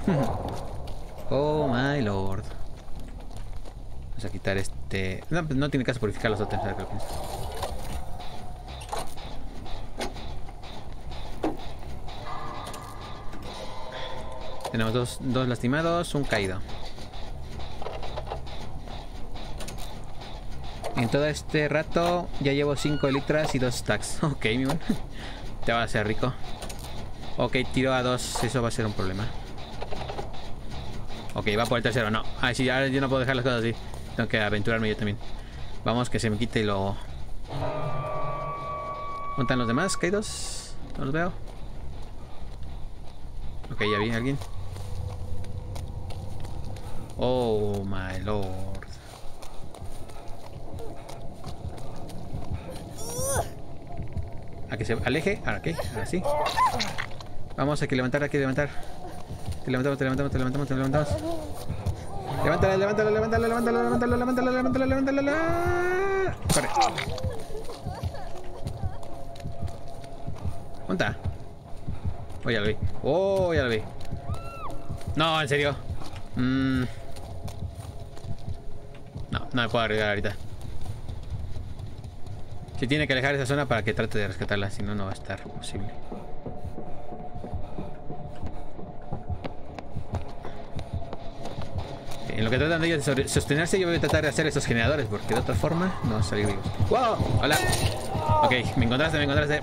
Oh my lord. Vamos a quitar este... No, no tiene caso purificar los otros. Creo que es. Tenemos dos, dos lastimados, un caído. En todo este rato ya llevo cinco elitras y dos stacks. Ok, mi buen. Te va a hacer rico. Ok, tiro a dos. Eso va a ser un problema. Ok, va por el tercero. No. Ah, sí, ahora yo no puedo dejar las cosas así. Tengo que aventurarme yo también. Vamos, que se me quite lo... ¿Dónde están los demás caídos? No los veo. Ok, ya vi a alguien. Oh my lord. A que se aleje. Ahora, ok, ahora sí. Vamos, hay que levantar, hay que levantar. Te levantamos, te levantamos, te levantamos, te levantamos. Levántala, levántala, levántala, levántala, levántala, levántala, levántala, levántala, levántala. Corre. ¿Dónde está? Oh, ya lo vi. Oh, ya lo vi. No, en serio. Mm. No, no me puedo arriesgar ahorita. Se tiene que alejar esa zona para que trate de rescatarla, si no, no va a estar posible. En lo que tratan de ellos de sostenerse, yo voy a tratar de hacer esos generadores, porque de otra forma no va a salir vivos. ¡Wow! ¡Hola! Ok, me encontraste, me encontraste.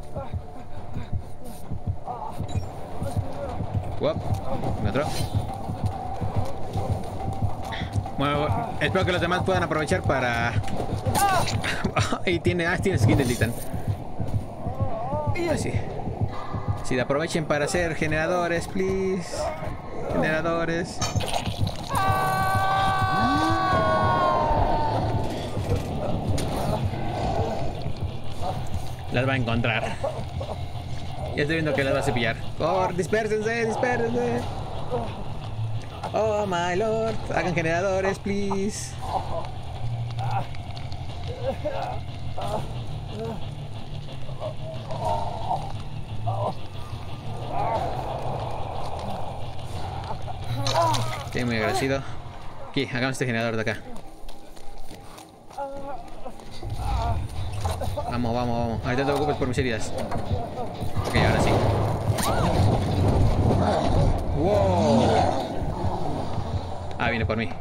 Wow, me encontró. Bueno, espero que los demás puedan aprovechar para... y tiene, ah, tiene skin de Titan. Así. Sí, aprovechen para hacer generadores, please. Generadores. Las va a encontrar. Ya estoy viendo que las va a cepillar. ¡Cor! ¡Dispérsense! ¡Dispérsense! Oh my lord. Hagan generadores, please. Estoy muy agradecido. Aquí, hagamos este generador de acá. Vamos, vamos, vamos. Ahorita te preocupes por mis heridas. Ok, ahora sí. Wow. Ah, viene por mí.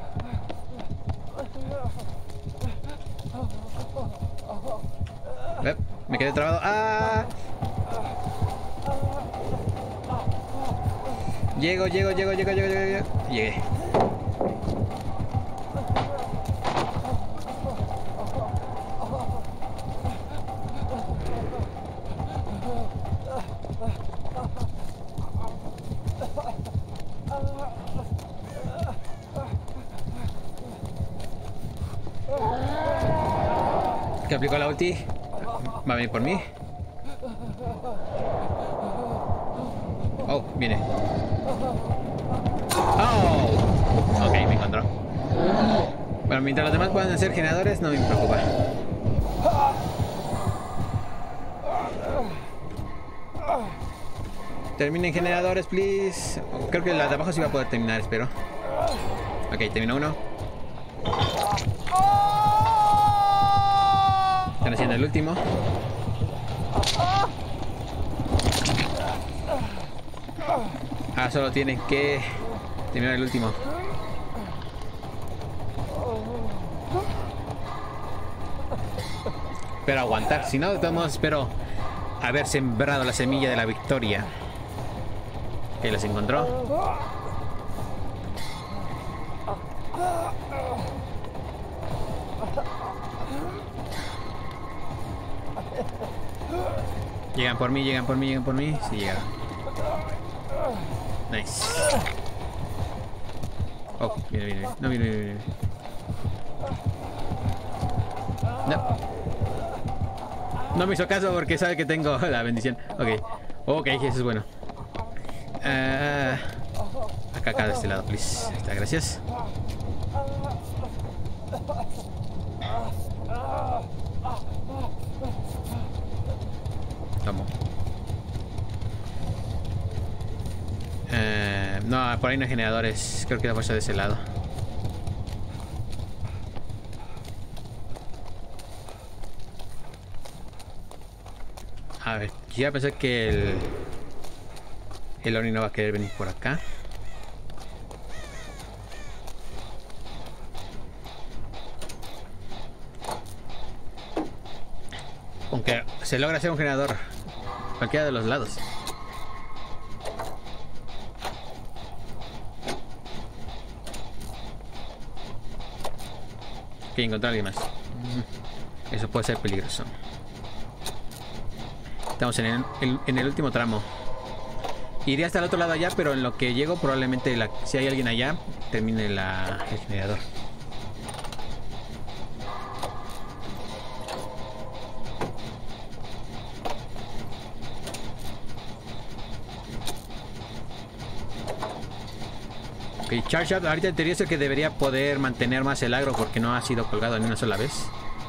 Eh, me quedé trabado. ¡Ah! Llego, llego, llego, llego, llego, llego, llego. Llegué. Que aplicó la ulti. Va a venir por mí. Oh, viene. Oh. Ok, me encontró. Bueno, mientras los demás puedan hacer generadores, no me preocupa. Terminen generadores, please. Creo que la de abajo sí va a poder terminar, espero. Ok, terminó uno. Están haciendo el último. Ah, solo tienen que terminar el último. Pero aguantar. Si no, de todos modos espero haber sembrado la semilla de la victoria. Que las encontró. Llegan por mí, llegan por mí, llegan por mí. Sí, llegaron. Nice. Oh, viene, viene, viene. No, viene, viene, viene. No. No me hizo caso porque sabe que tengo la bendición. Ok. Ok, eso es bueno. Uh, acá, acá, de este lado, please. Ahí está, gracias. Vamos. Uh, no, por ahí no hay generadores. Creo que la fuerza de ese lado. A ver, ya pensé que el... El Oni no va a querer venir por acá. Aunque se logra hacer un generador cualquiera de los lados. Hay que encontrar a alguien más. Eso puede ser peligroso. Estamos en el, el, en el último tramo. Iré hasta el otro lado allá, pero en lo que llego probablemente la, si hay alguien allá, termine la, el generador. Ok, Charge Up, ahorita en teoría es el que debería poder mantener más el agro porque no ha sido colgado ni una sola vez.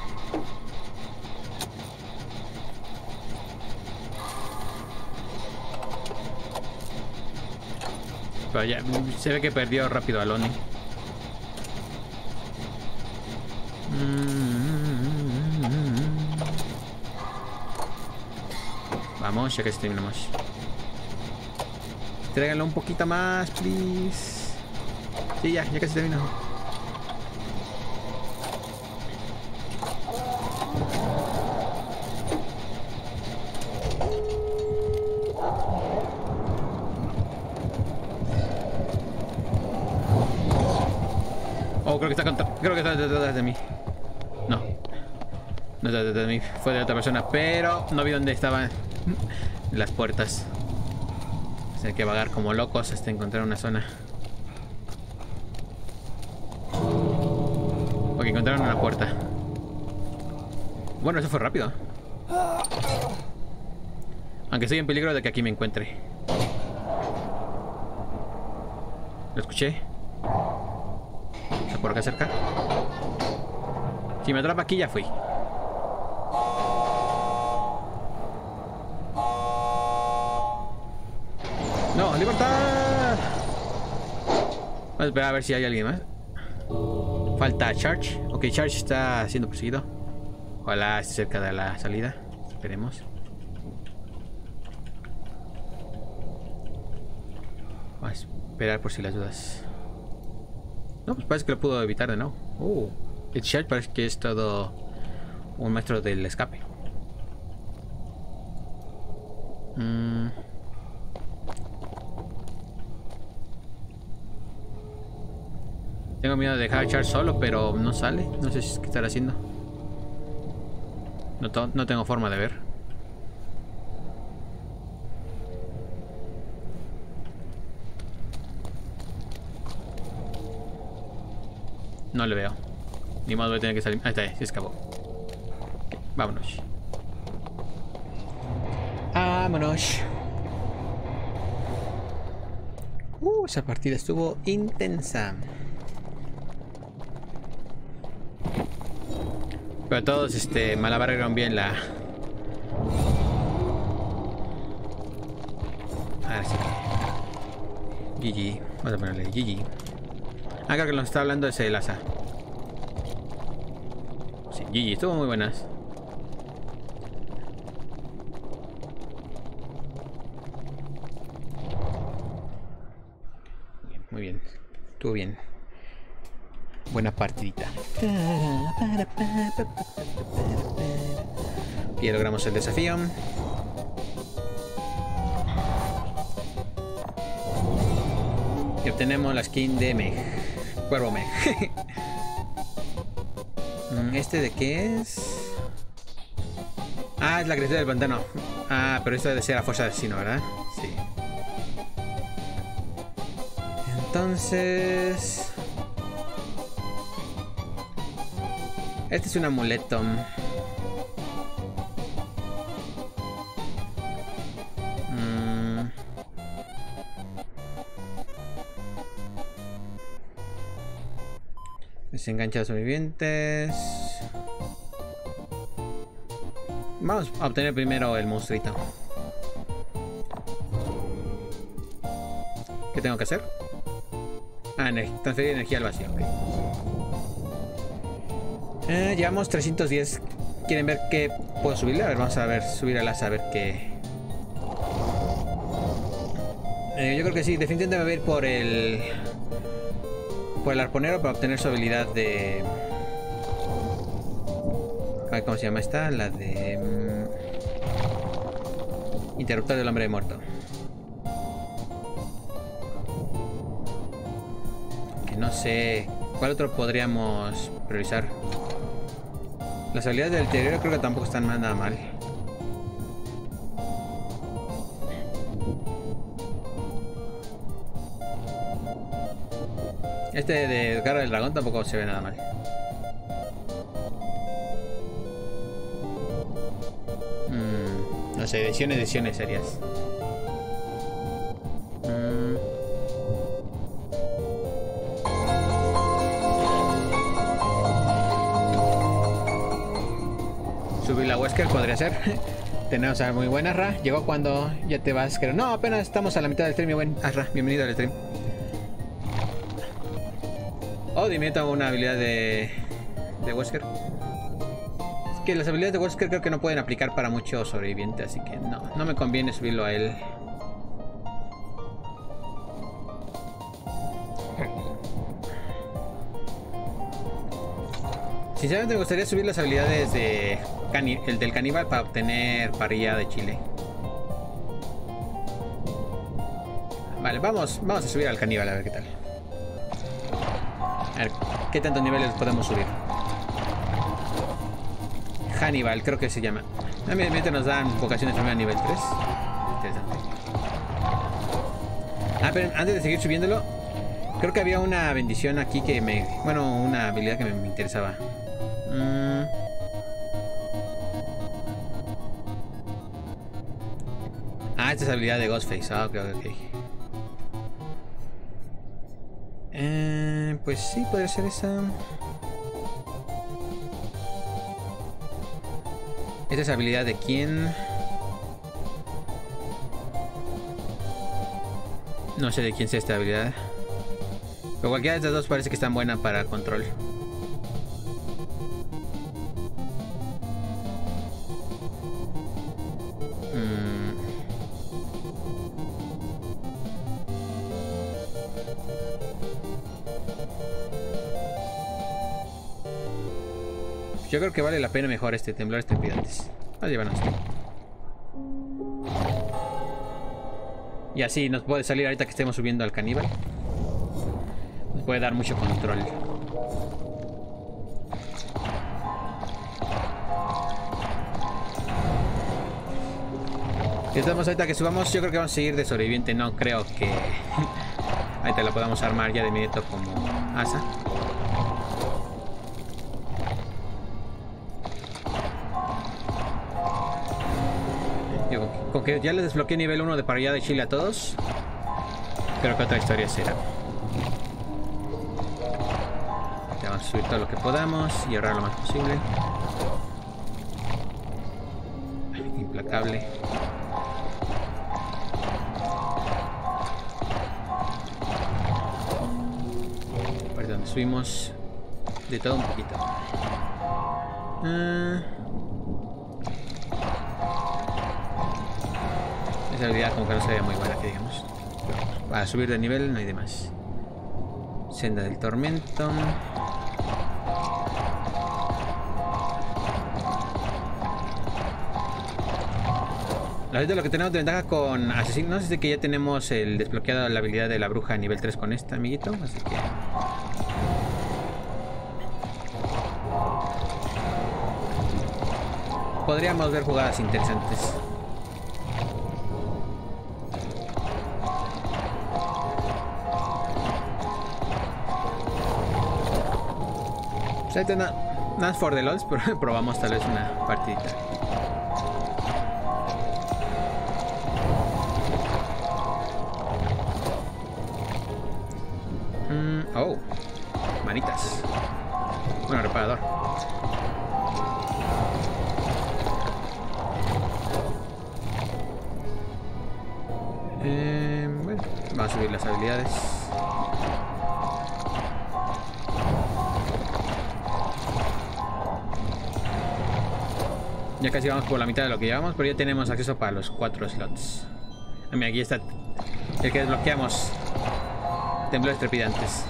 Pero ya se ve que perdió rápido a Oni. Vamos, ya que terminamos. Tráiganlo un poquito más, please. Sí, ya, ya casi terminó. Oh, creo que está contra... creo que está detrás de mí. No. No está detrás de mí. Fue de otra persona, pero no vi dónde estaban las puertas. Hay que vagar como locos hasta encontrar una zona. Ok, encontraron una puerta. Bueno, eso fue rápido. Aunque estoy en peligro de que aquí me encuentre. ¿Lo escuché? ¿Está por acá cerca? Si me atrapa aquí ya fui. ¡No! ¡Libertad! Vamos a esperar a ver si hay alguien más. Falta Charge. Ok, Charge está siendo perseguido. Ojalá esté cerca de la salida. Esperemos. Vamos a esperar por si las dudas. No, pues parece que lo pudo evitar de nuevo. Uh, el Charge parece que es todo un maestro del escape. Mm. Tengo miedo de dejar a Charge solo, pero no sale. No sé qué estará haciendo. No, no tengo forma de ver. No le veo. Ni modo de tener que salir. Ahí está, se escapó. Okay, vámonos. Vámonos. Uh, esa partida estuvo intensa. Pero todos este, malabarearon bien la... Ahora sí. G G. Vamos a ponerle G G. Ah, creo que nos está hablando ese Laza. Sí, G G. Estuvo muy buenas. Bien, muy bien. Estuvo bien. Buena partidita. Y logramos el desafío. Y obtenemos la skin de Meg. Cuervo Meg. ¿Este de qué es? Ah, es la criatura del pantano. Ah, pero esto debe ser la fuerza de asesino, ¿verdad? Sí. Entonces... este es un amuleto. Mm. Desengancha a los sobrevivientes. Vamos a obtener primero el monstruito. ¿Qué tengo que hacer? Ah, transferir energía al vacío. Okay. Eh, llevamos trescientos diez. ¿Quieren ver qué puedo subirle? A ver, vamos a ver, subir al asa a ver qué. Eh, yo creo que sí, definitivamente me voy a ir por el. Por el arponero para obtener su habilidad de. A ver, ¿cómo se llama esta? La de. Um... Interruptor del hombre muerto. Que no sé. ¿Cuál otro podríamos priorizar? Las habilidades del deterioro creo que tampoco están nada mal. Este de Garra del Dragón tampoco se ve nada mal. Mm, no sé, ediciones, ediciones serias. Mm. Subir la Wesker podría ser. Tenemos a muy buen Asra. Llegó cuando ya te vas, creo. No, apenas estamos a la mitad del stream, mi buen Asra. Bienvenido al stream. Oh, dime, tengo una habilidad de, de Wesker. Es que las habilidades de Wesker creo que no pueden aplicar para muchos sobrevivientes, así que no, no me conviene subirlo a él. Sinceramente me gustaría subir las habilidades de el del caníbal para obtener parrilla de chile. Vale, vamos, vamos a subir al caníbal a ver qué tal. ver, ¿qué tantos niveles podemos subir? Hannibal, creo que se llama. A mí nos dan vocaciones también a nivel tres. Interesante. Ah, pero antes de seguir subiéndolo, creo que había una bendición aquí que me... Bueno, una habilidad que me, me interesaba. Mm. Ah, esta es la habilidad de Ghostface. Ah, ok, ok. Eh, pues sí, podría ser esa. ¿Esta es la habilidad de quién? No sé de quién sea esta habilidad. Pero cualquiera de estas dos parece que están buenas para control. Mm. Yo creo que vale la pena mejor este temblores trepidantes. Vamos a llevarnos. Y así nos puede salir ahorita que estemos subiendo al caníbal. Nos puede dar mucho control. Y estamos ahorita que subamos, yo creo que vamos a seguir de sobreviviente. No creo que ahorita la podamos armar ya de inmediato como asa. Con que ya les desbloqueé nivel uno de parrilla de Chile a todos, creo que otra historia será. Ya vamos a subir todo lo que podamos y ahorrar lo más posible. Implacable. Por donde subimos de todo un poquito. Uh... Esa habilidad como que no sería muy buena, que digamos. Para subir de nivel no hay de más. Senda del tormento. Ahorita lo que tenemos de ventaja con asesinos es de que ya tenemos el desbloqueado la habilidad de la bruja a nivel tres con esta, amiguito. Así que... podríamos ver jugadas interesantes. Pues ahí nada más for the lols, pero probamos tal vez una partidita. Mm, oh, manitas. Bueno, reparador. Eh, bueno, vamos a subir las habilidades. Ya casi vamos por la mitad de lo que llevamos, pero ya tenemos acceso para los cuatro slots. Mira, aquí está el que desbloqueamos. Temblores trepidantes.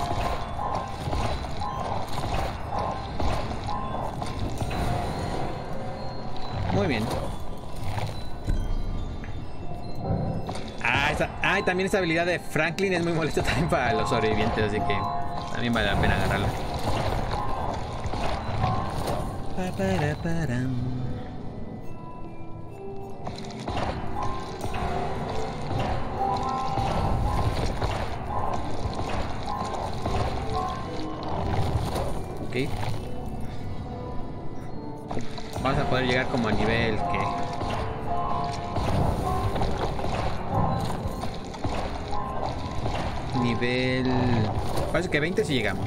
Muy bien. Ah, esta, ah, y también esta habilidad de Franklin es muy molesta también para los sobrevivientes, así que también vale la pena agarrarla. Pa, para, para. Ok. Vamos a poder llegar como a nivel que... nivel... parece que veinte si llegamos.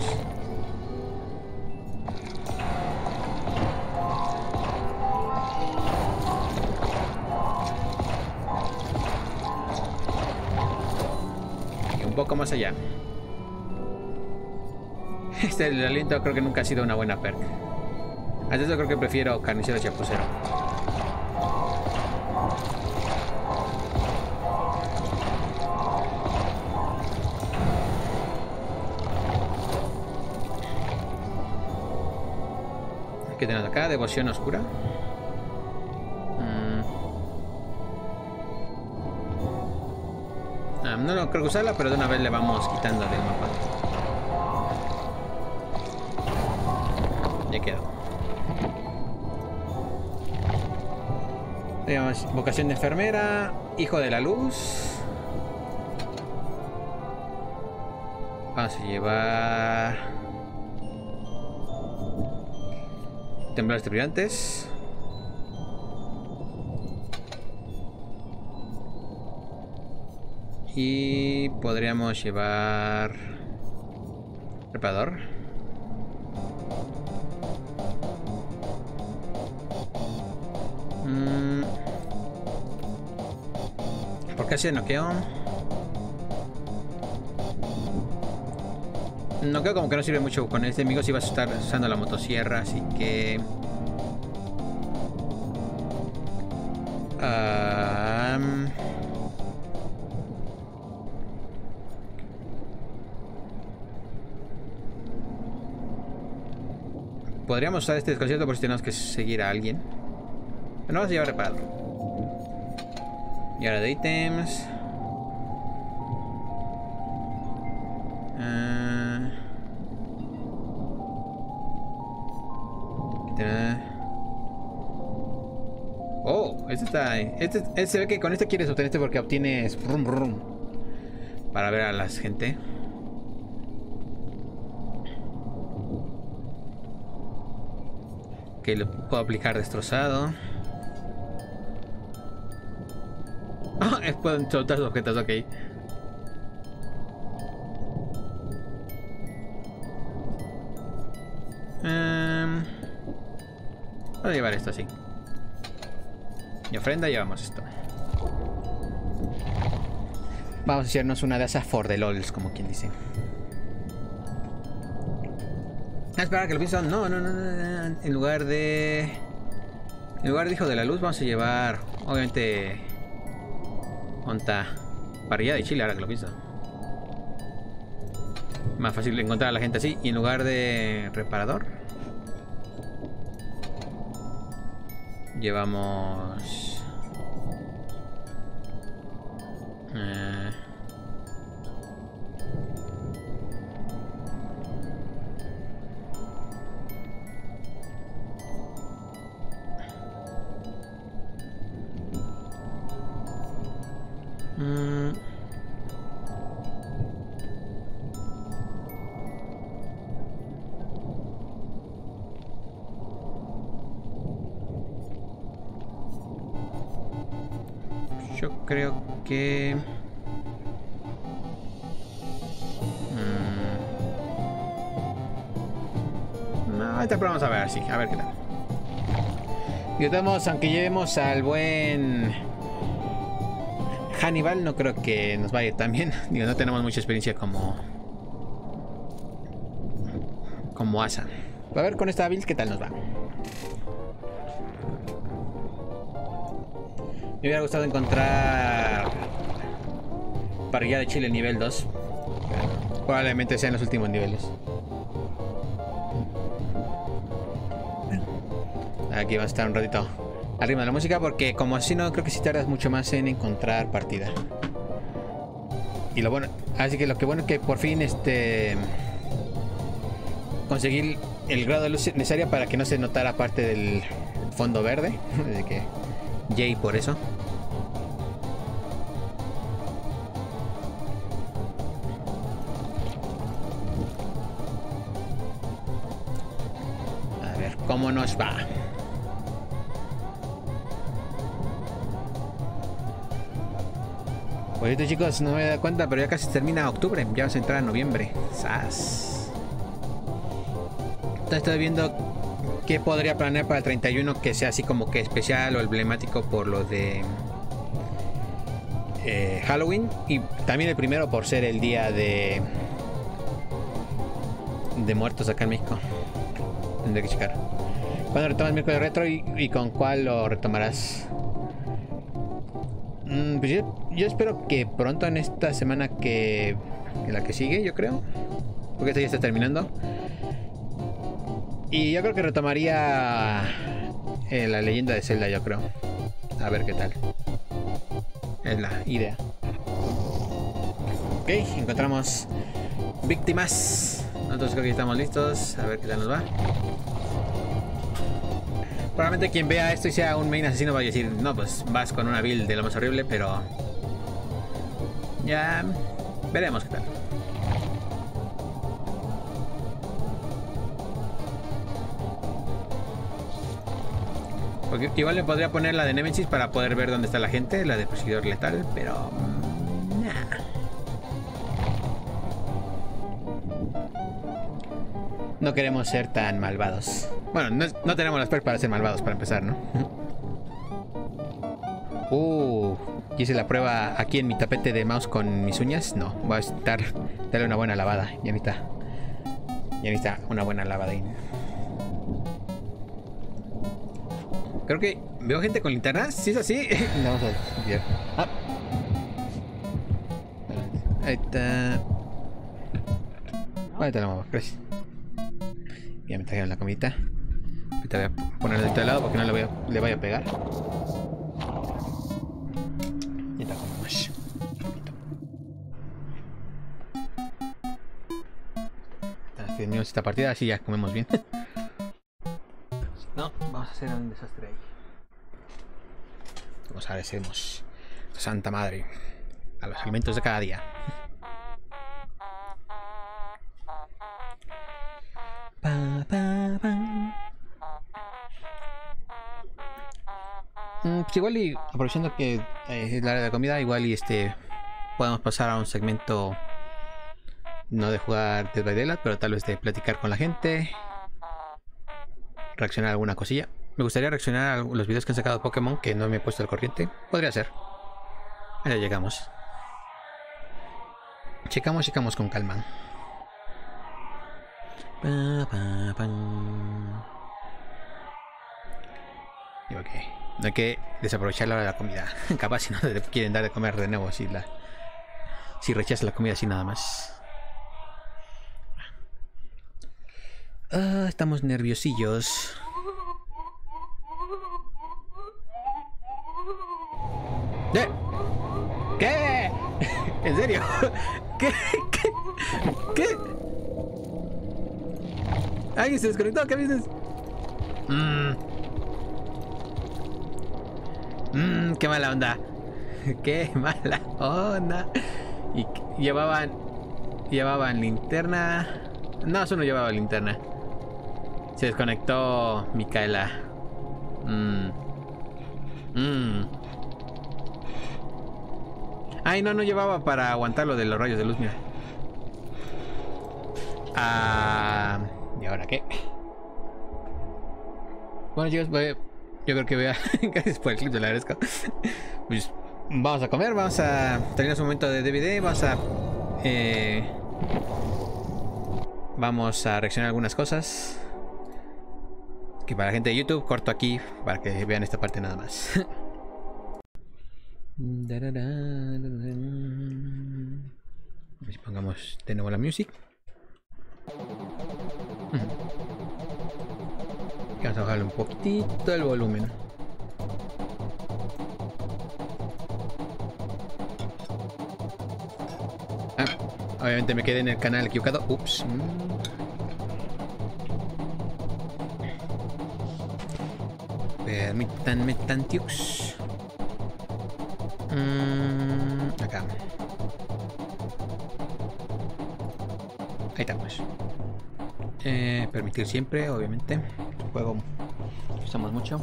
Y un poco más allá. Este, el aliento creo que nunca ha sido una buena perk. Hasta eso creo que prefiero carnicero chapucero. ¿Qué tenemos acá? Devoción oscura. Mm. Ah, no, no creo que usarla, pero de una vez le vamos quitando del mapa. Ya quedó. Tenemos vocación de enfermera, hijo de la luz. Vamos a llevar temblores brillantes. Y podríamos llevar reparador. Mm. ¿Por qué hace noqueo? Noqueo como que no sirve mucho con este enemigo si vas a estar usando la motosierra, así que... Um... Podríamos usar este desconcierto por si tenemos que seguir a alguien. Pero no vamos a llevar reparado. Y ahora de ítems. Uh... Oh, este está... Este, este se ve que con este quieres obtener este porque obtienes... Brum, brum, para ver a la gente. Que lo puedo aplicar destrozado. Ah, oh, pueden soltar los objetos, ok. Um, voy a llevar esto así. Y ofrenda llevamos esto. Vamos a hacernos una de esas for the lols, como quien dice. Ah, espera, que lo pienso. No, no, no, no. En lugar de... En lugar de hijo de la luz vamos a llevar... Obviamente... Onta. Parrilla de chile, ahora que lo pienso. Más fácil encontrar a la gente así. Y en lugar de reparador... Llevamos... Eh... Mm. Yo creo que... Mm. No, ahorita probamos a ver, sí, a ver qué tal. Y estamos, aunque llevemos al buen... Hannibal, no creo que nos vaya tan bien. Digo, no tenemos mucha experiencia como como Asa. A ver con esta build qué tal nos va. Me hubiera gustado encontrar parrilla de chile nivel dos. Probablemente sean los últimos niveles. Aquí va a estar un ratito arriba de la música porque como así no creo que si tardas mucho más en encontrar partida. Y lo bueno, así que lo que bueno es que por fin este conseguir el grado de luz necesario para que no se notara parte del fondo verde. De que Jay por eso. A ver cómo nos va. Oye, chicos, no me he dado cuenta, pero ya casi termina octubre. Ya vamos a entrar a noviembre. ¡Sas! Entonces estoy viendo qué podría planear para el treinta y uno que sea así como que especial o emblemático por lo de eh, Halloween. Y también el primero por ser el día de de muertos acá en México. Tendré que checar. ¿Cuándo retomas el miércoles retro y, y con cuál lo retomarás? Mm, pues yo, yo espero que pronto en esta semana que... En la que sigue, yo creo. Porque esta ya está terminando. Y yo creo que retomaría eh, la leyenda de Zelda, yo creo. A ver qué tal. Es la idea. Ok, encontramos víctimas Nosotros creo que ya estamos listos. A ver qué tal nos va. Probablemente quien vea esto y sea un main asesino va a decir, no, pues vas con una build de lo más horrible, pero... ya veremos qué tal. Porque igual le podría poner la de Nemesis para poder ver dónde está la gente, la de Perseguidor Letal, pero... nah. No queremos ser tan malvados. Bueno, no, no tenemos las perks para ser malvados, para empezar, ¿no? Uh, hice la prueba aquí en mi tapete de mouse con mis uñas. No, voy a estar... darle una buena lavada. Ya necesita... ya necesita una buena lavadín. Creo que veo gente con linternas. Si es así, no, vamos a ver. Ah. Ahí está. Ahí está la mamá, gracias. Ya me trajeron la comidita. Ahorita voy a ponerla de este lado porque no le, voy a, le vaya a pegar. Y está como más. Terminamos esta partida, así ya comemos bien. No, vamos a hacer un desastre ahí. Vamos a agradecemos a Santa Madre a los alimentos de cada día. Pa, pa, pa. Mm, pues igual y aprovechando que eh, es la área de comida, igual y este podemos pasar a un segmento no de jugar Dead by Daylight, pero tal vez de platicar con la gente. Reaccionar a alguna cosilla. Me gustaría reaccionar a los videos que han sacado Pokémon que no me he puesto al corriente. Podría ser. Ahí llegamos. Checamos, checamos con calma. Pa, pa, pa. Y ok. No hay que desaprovechar la hora de la comida. Capaz si no te quieren dar de comer de nuevo si la. Si rechazas la comida así nada más. Ah, estamos nerviosillos. ¿Eh? ¿Qué? ¿En serio? ¿Qué? ¿Qué? ¿Qué? ¿Alguien se desconectó? ¿Qué dices? Mmm. Mmm, qué mala onda. Qué mala onda. Y llevaban... Llevaban linterna... No, eso no llevaba linterna. Se desconectó Micaela. Mmm. Mmm. Ay, no, no llevaba para aguantar lo de los rayos de luz, mira. Ah, ¿y ahora qué? Bueno, chicos, voy, yo creo que voy a... Gracias por el clip, te lo agradezco. Pues vamos a comer, vamos a tener un momento de D V D, vamos a... Eh, vamos a reaccionar a algunas cosas. Que para la gente de YouTube, corto aquí para que vean esta parte nada más. A ver si pongamos de nuevo la music. Vamos a bajarle un poquitito el volumen. Ah, obviamente me quedé en el canal equivocado. Ups. Permítanme tantiux. Mm, acá. Ahí estamos. Eh, permitir siempre, obviamente. El juego usamos mucho.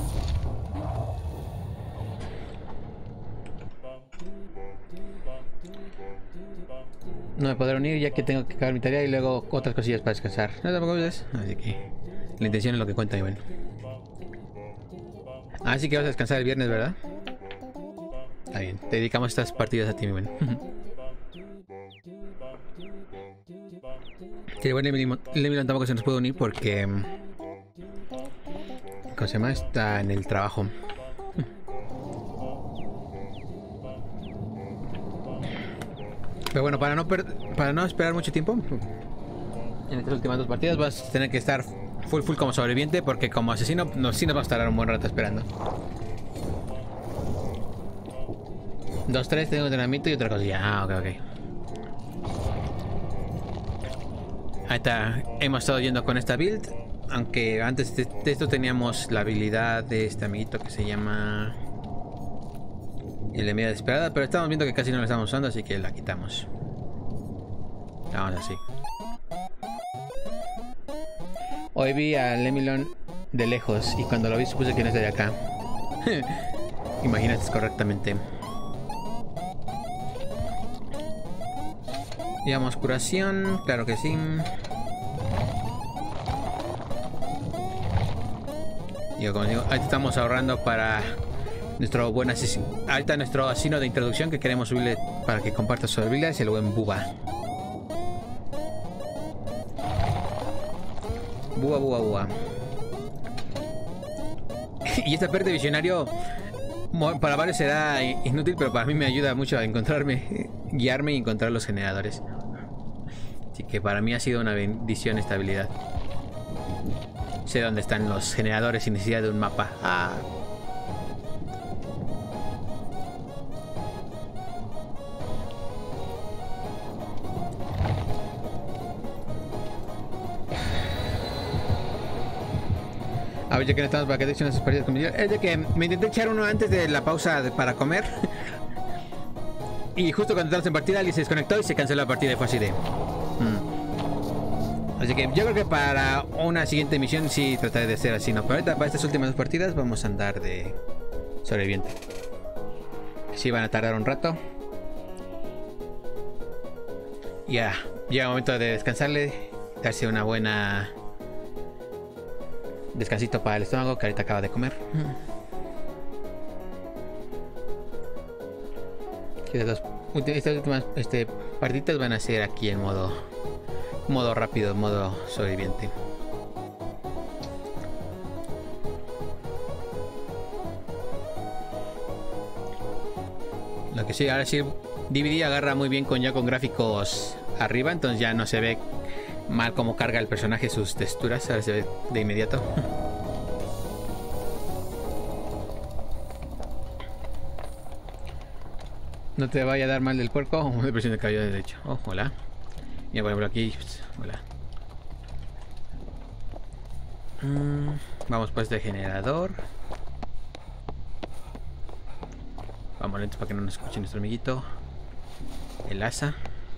No me podré unir ya que tengo que acabar mi tarea y luego otras cosillas para descansar. No tampoco es. Así que la intención es lo que cuenta, y bueno. Así que vas a descansar el viernes, ¿verdad? Está bien, te dedicamos estas partidas a ti, mi buen. Que bueno, Lemilon tampoco se nos puede unir porque... ¿Cómo se llama? Está en el trabajo. Pero bueno, para no, per para no esperar mucho tiempo, en estas últimas dos partidas vas a tener que estar full full como sobreviviente, porque como asesino no, sí nos vamos a tardar un buen rato esperando. dos tres, tengo entrenamiento y otra cosa. Ah, ok, ok. Ahí está. Hemos estado yendo con esta build. Aunque antes de, de esto teníamos la habilidad de este amiguito que se llama el enemigo desesperada. Pero estamos viendo que casi no la estamos usando, así que la quitamos. Vamos así. Hoy vi a Lemilon de lejos y cuando lo vi supuse que no es de acá. Imaginaste correctamente. Llevamos curación, claro que sí. Y como digo, ahí estamos ahorrando para nuestro buen asesino. Ahorita nuestro asesino de introducción que queremos subirle para que comparta sus habilidades, el buen Buba. Buba, buba, buba. Y esta parte de visionario para varios será inútil, pero para mí me ayuda mucho a encontrarme, guiarme y encontrar los generadores. Así que para mí ha sido una bendición esta habilidad. Sé dónde están los generadores sin necesidad de un mapa. Ah. A ver, ya que no estamos para que te echen sus partidas conmigo. Es de que me intenté echar uno antes de la pausa de, para comer. Y justo cuando estamos en partida, alguien se desconectó y se canceló la partida y fue así de... Hmm. Así que yo creo que para una siguiente misión sí trataré de ser así, ¿no? Pero ahorita para estas últimas dos partidas vamos a andar de sobreviviente. Sí van a tardar un rato. Ya, llega el momento de descansarle. Darse una buena... descansito para el estómago que ahorita acaba de comer. Estas, estas últimas este, partidas van a ser aquí en modo modo rápido, modo sobreviviente. Lo que sí, ahora sí D V D agarra muy bien con ya con gráficos arriba, entonces ya no se ve mal como carga el personaje sus texturas, ahora se ve de inmediato. No te vaya a dar mal del puerco o depresión de cabello derecho. Oh, hola. Mira, por ejemplo aquí. Hola. Mm, vamos pues de generador. Vamos lentos para que no nos escuche nuestro amiguito. El asa.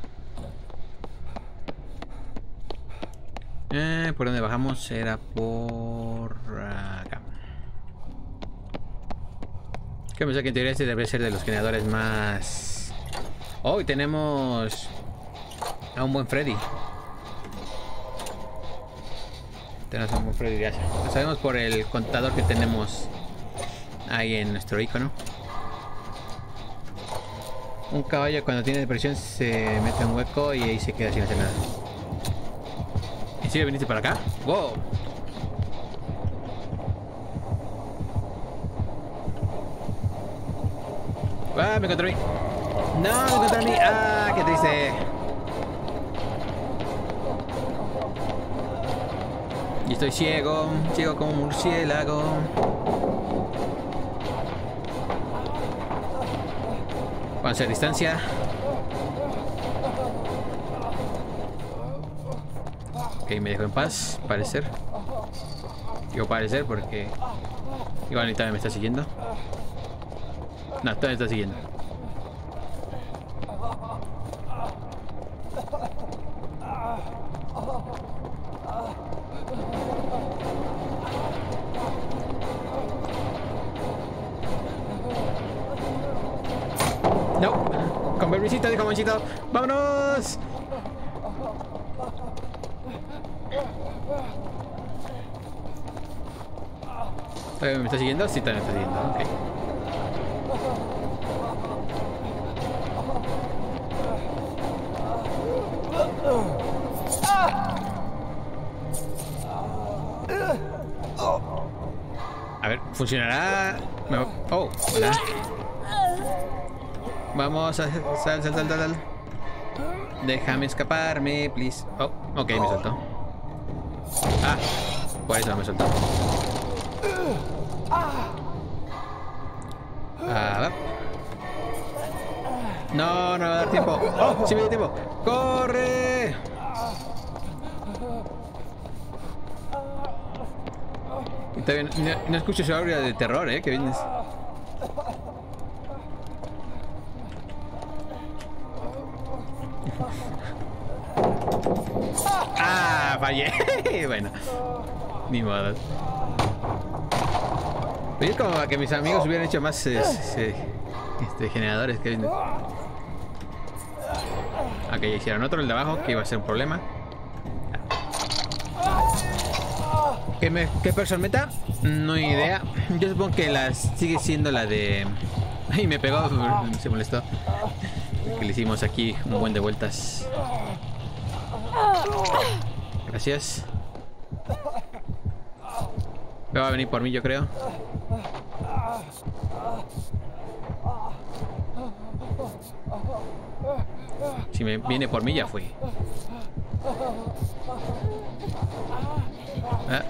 Eh, ¿por dónde bajamos? Era por acá. Que pensé que en teoría este debe ser de los generadores más... Oh, y tenemos a un buen Freddy. Tenemos a un buen Freddy, gracias. Lo sabemos por el contador que tenemos ahí en nuestro icono. Un caballo cuando tiene depresión se mete en un hueco y ahí se queda sin hacer nada. ¿En serio viniste para acá? ¡Wow! ¡Ah! Me encontré a mí. ¡No! Me encontré a mí. ¡Ah! ¡Qué triste! Y estoy ciego. Ciego como un murciélago. Vamos a hacer distancia. Ok, me dejo en paz, parecer. Digo parecer porque igual ni también me está siguiendo. No, todavía me está siguiendo. No, con permisito, dijo Monchito. ¡Vámonos! ¿Todavía me está siguiendo? Sí, todavía me está siguiendo. Ok. A ver, ¿funcionará? Oh, hola. Vamos a... Sal, sal, sal, sal, sal. Déjame escaparme, please. Oh, ok, me soltó. Ah, por eso me soltó. Ah, no, no me va a dar tiempo. Oh, sí me dio tiempo. ¡Corre! Y todavía no, no escucho su audio de terror, ¿eh? Que vienes. ¡Ah! Fallé. Bueno, ni modo. Pero es como que mis amigos hubieran hecho más eh, eh, este, generadores que vienen. Ok, ya hicieron otro, el de abajo, que iba a ser un problema. ¿Qué, me, qué person meta? No hay idea. Yo supongo que la sigue siendo la de... Ay, me pegó, se molestó. Que le hicimos aquí un buen de vueltas. Gracias. Me va a venir por mí, yo creo. Si me viene por mí, ya fui. ¿Eh?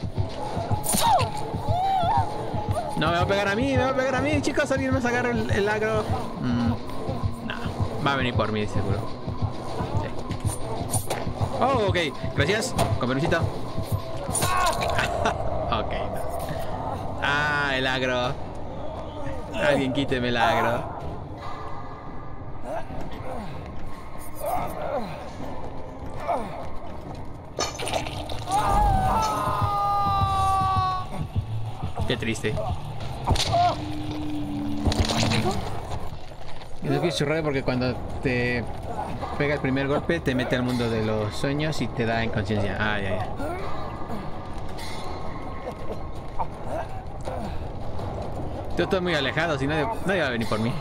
No, me va a pegar a mí, me va a pegar a mí, chicos. Alguien más agarra el, el agro. Mm, no, va a venir por mí, seguro. Sí. Oh, ok. Gracias. Con permisito. Ok, no. Ah, el agro. Alguien quíteme el agro. Qué triste. Y no quiero churrar porque cuando te pega el primer golpe te mete al mundo de los sueños y te da inconsciencia. Ah, ya, ya. Yo estoy muy alejado, si nadie, nadie va a venir por mí.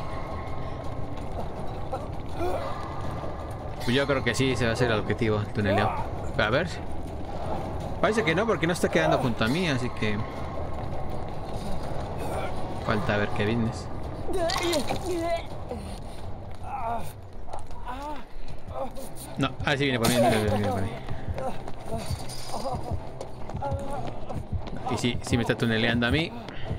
Pues yo creo que sí, se va a hacer el objetivo, el tuneleo. A ver. Parece que no, porque no está quedando junto a mí, así que... Falta ver qué vienes. No, ah, sí viene por mí, viene por mí. Y sí, sí me está tuneleando a mí.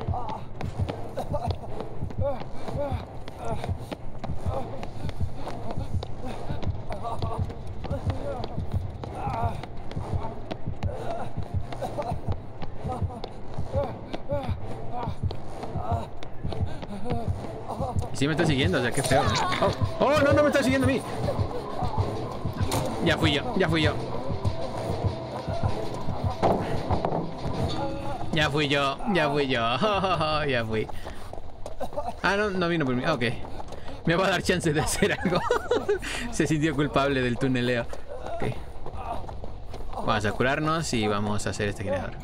Y sí me está siguiendo, o sea, qué feo. Oh, oh, no, no me está siguiendo a mí. Ya fui yo, ya fui yo. Ya fui yo, ya fui yo. Ya fui. Ah, no, no vino por mí. Ok. Me va a dar chance de hacer algo. Se sintió culpable del tuneleo. Ok. Vamos a curarnos y vamos a hacer este generador.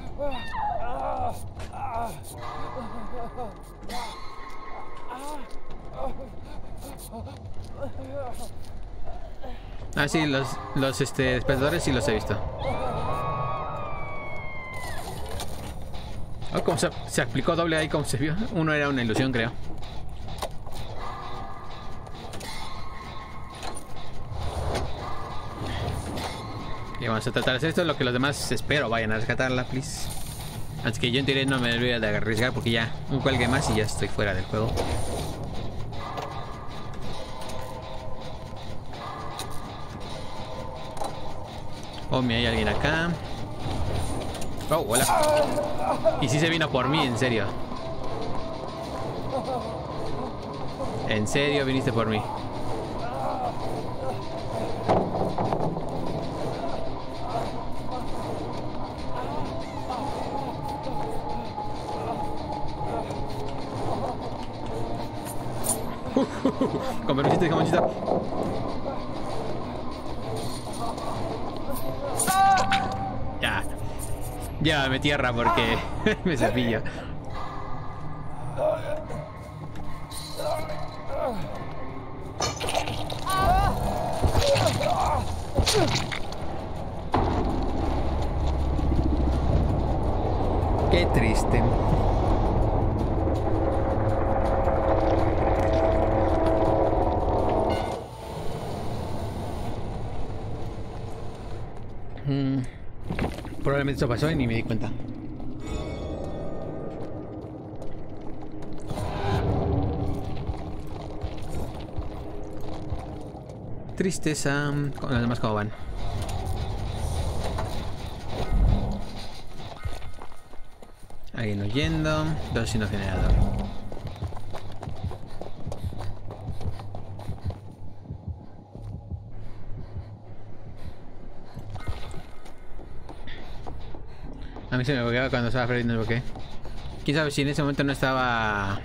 Ah, sí, los, los este, despertadores sí los he visto. Oh, ¿cómo se, se aplicó doble ahí? ¿Cómo se vio? Uno era una ilusión, creo. Y vamos a tratar de hacer esto, lo que los demás espero vayan a rescatarla, please. Así que yo en teoría no me voy a arriesgar porque ya un cuelgue más y ya estoy fuera del juego. Oh, mira, hay alguien acá. Oh, hola. Y sí se vino por mí, en serio. En serio viniste por mí. Con permisito, jamoncito. Ya. Llévame tierra porque me cepillo. Qué triste. Mm. Probablemente eso pasó y ni me di cuenta. Tristeza. Con las demás, ¿cómo van? Alguien huyendo. Dos haciendo generador. A mí se me bloqueaba cuando estaba Freddy, no me bloqueé. Quién sabe si en ese momento no estaba...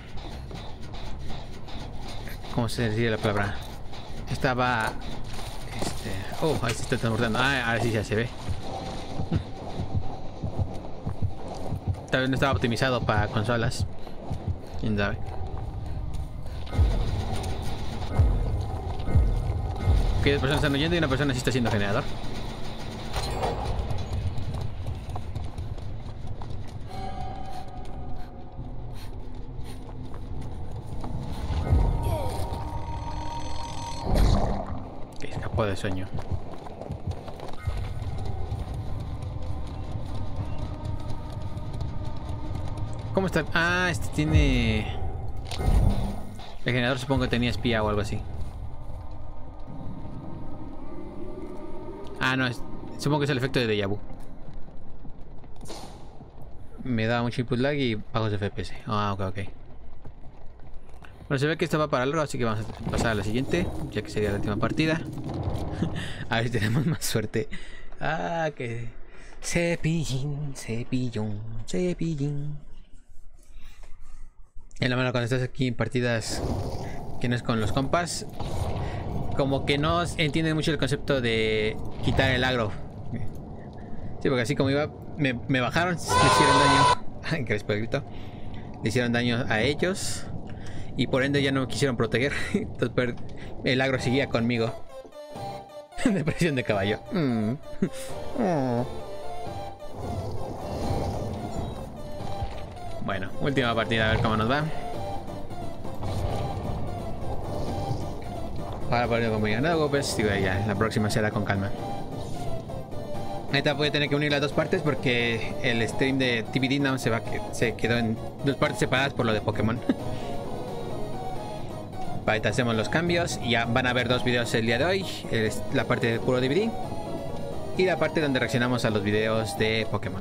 ¿Cómo se dice la palabra? Estaba... Este... Oh, ahí se está transbordando. Ah, ahora sí ya se ve. Tal vez no estaba optimizado para consolas. Quién sabe. Que dos personas están huyendo y una persona sí está haciendo generador. Que escapó de sueño. ¿Cómo está? Ah, este tiene... El generador supongo que tenía espía o algo así. Ah, no, es... supongo que es el efecto de déjà vu. Me da mucho input lag y bajos de F P S. Ah, ok, ok. Bueno, se ve que esto va para largo, así que vamos a pasar a la siguiente, ya que sería la última partida. A ver si tenemos más suerte. Ah, que... Cepillín, cepillón, cepillín. En la mano cuando estás aquí en partidas que no es con los compas, como que no entienden mucho el concepto de quitar el agro. Sí, porque así como iba, me, me bajaron, le hicieron daño. Gracias por el grito. Le hicieron daño a ellos y por ende ya no me quisieron proteger. Entonces el agro seguía conmigo. Depresión de caballo. Mm. Oh. Bueno, última partida, a ver cómo nos va. Ahora por como ya no, pues digo ya, la próxima será con calma. Ahorita voy a tener que unir las dos partes porque el stream de T V D no se va, que se quedó en dos partes separadas por lo de Pokémon. Ahorita hacemos los cambios y ya van a ver dos videos el día de hoy, es la parte de puro D V D y la parte donde reaccionamos a los videos de Pokémon.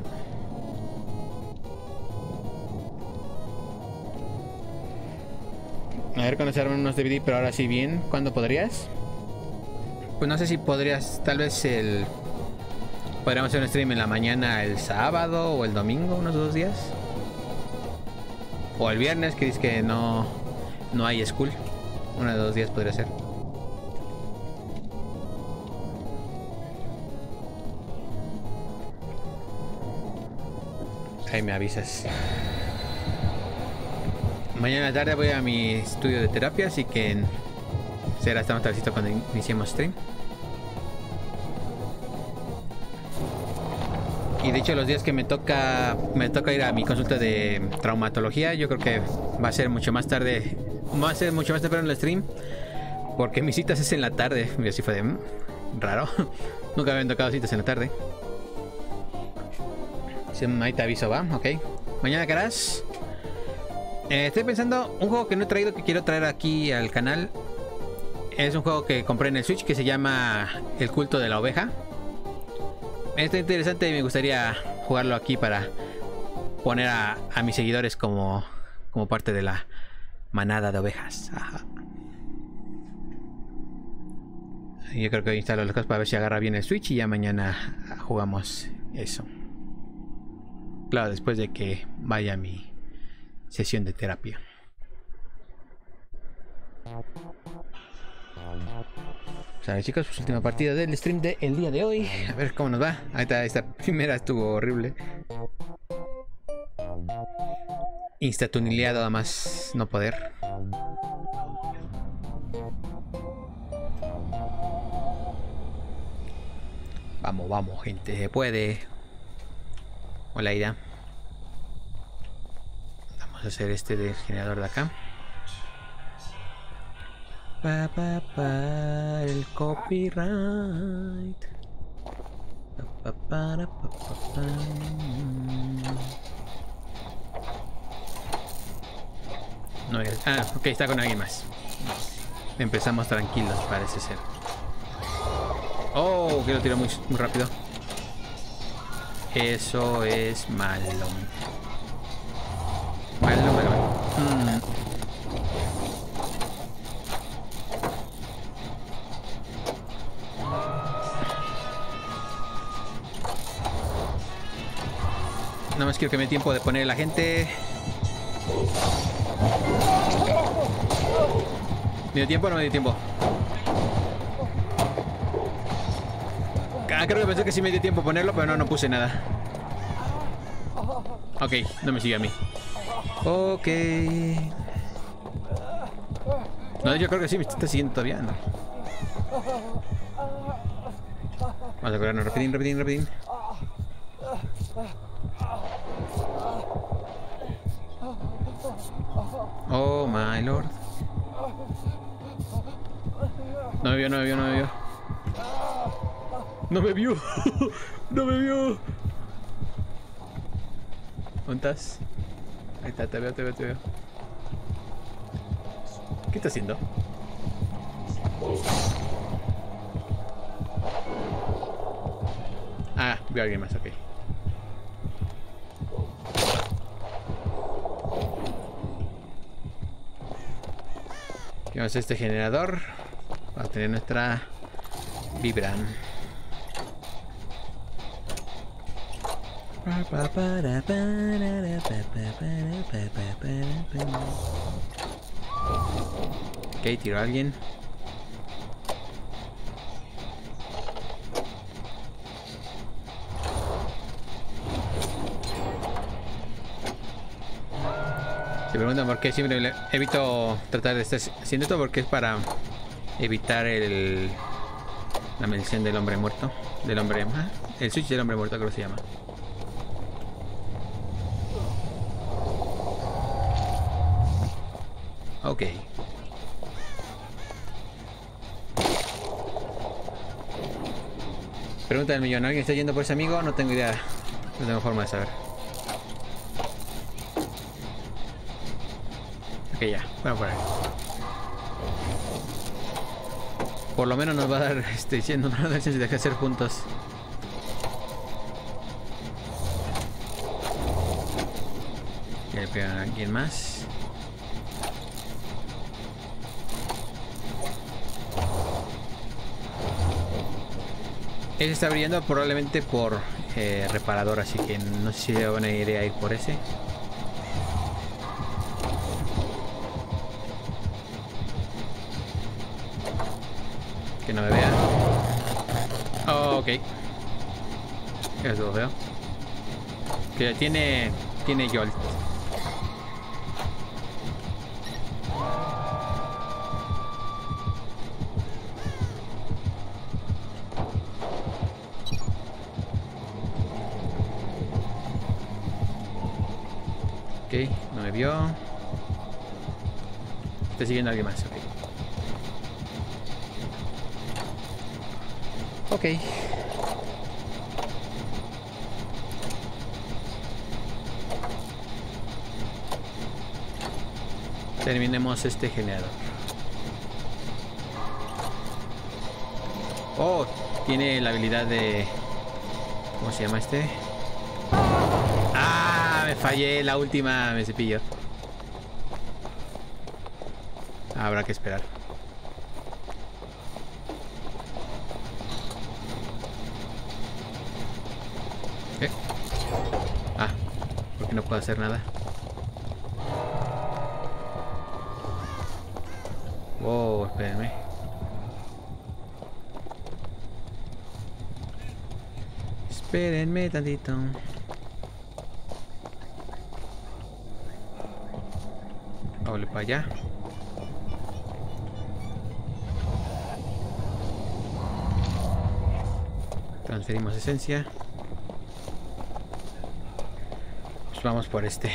A ver cuando se arman unos D V D, pero ahora sí bien. ¿Cuándo podrías? Pues no sé si podrías, tal vez el... Podríamos hacer un stream en la mañana el sábado o el domingo, unos dos días. O el viernes, que dices que no, no hay school. Uno de dos días podría ser. Ahí me avisas. Mañana tarde voy a mi estudio de terapia, así que será hasta más tardecito cuando iniciemos stream. Y de hecho los días que me toca me toca ir a mi consulta de traumatología, yo creo que va a ser mucho más tarde, va a ser mucho más temprano el stream, porque mis citas es en la tarde. Y así fue de mmm, raro. Nunca me habían tocado citas en la tarde. Ahí te aviso, va, ok. Mañana, ¿qué harás? Eh, estoy pensando un juego que no he traído, que quiero traer aquí al canal. Es un juego que compré en el Switch que se llama El culto de la oveja. Está interesante y me gustaría jugarlo aquí para poner a, a mis seguidores como, como parte de la manada de ovejas. Ajá. Yo creo que instalo las cosas para ver si agarra bien el Switch y ya mañana jugamos eso. Claro, después de que vaya mi sesión de terapia. Pues a ver, chicos, pues última partida del stream del día de hoy. A ver cómo nos va. Ahorita esta primera estuvo horrible. Instatunileado a más no poder. Vamos, vamos, gente, se puede. Hola, Ida. Vamos a hacer este del generador de acá. Pa, pa, pa, el copyright. Pa, pa, pa, pa, pa, pa. No, ah, ok, está con alguien más. Empezamos tranquilos, parece ser. Oh, que lo tiro muy, muy rápido. Eso es malo. Vale, no, vale, vale. Mm. Nada más quiero que me dé tiempo de poner la gente. ¿Me dio tiempo o no me dio tiempo? Ah, creo que pensé que sí me dio tiempo ponerlo, pero no, no puse nada. Ok, no me sigue a mí. Ok. No, yo creo que sí, me está siguiendo todavía, ¿no? Vamos a curarnos, rapidín, rapidín, rapidín. Oh my lord. No me vio, no me vio, no me vio. No me vio. No me vio. ¿Dónde estás? Ahí está, te veo, te veo, te veo. ¿Qué está haciendo? Ah, veo a alguien más, ok. Vamos a este generador para tener nuestra vibra. Ok, tiró a alguien. Se preguntan por qué siempre evito tratar de estar haciendo esto, porque es para evitar el la maldición del hombre muerto. Del hombre... ¿eh? El switch del hombre muerto, creo que se llama. Ok. Pregunta del millón. ¿Alguien está yendo por ese amigo? No tengo idea. No tengo forma de saber. Ok, ya. Bueno, por ahí. Por lo menos nos va a dar este siendo una chance de hacer juntos. Ya le pegan a alguien más. Ese está brillando probablemente por eh, reparador, así que no sé si es buena idea ir por ese. Que no me vea. Oh, ok. Eso lo veo. Que tiene... Tiene Jolt. Ok, no me vio. Está siguiendo a alguien más, ok. Ok. Terminemos este generador. Oh, tiene la habilidad de... ¿Cómo se llama este? Ah, me fallé la última, me cepillo. Habrá que esperar. ¿Qué? Ah, porque no puedo hacer nada. Wow, espérenme. Espérenme tantito. Vale, para allá. Transferimos esencia. Pues vamos por este.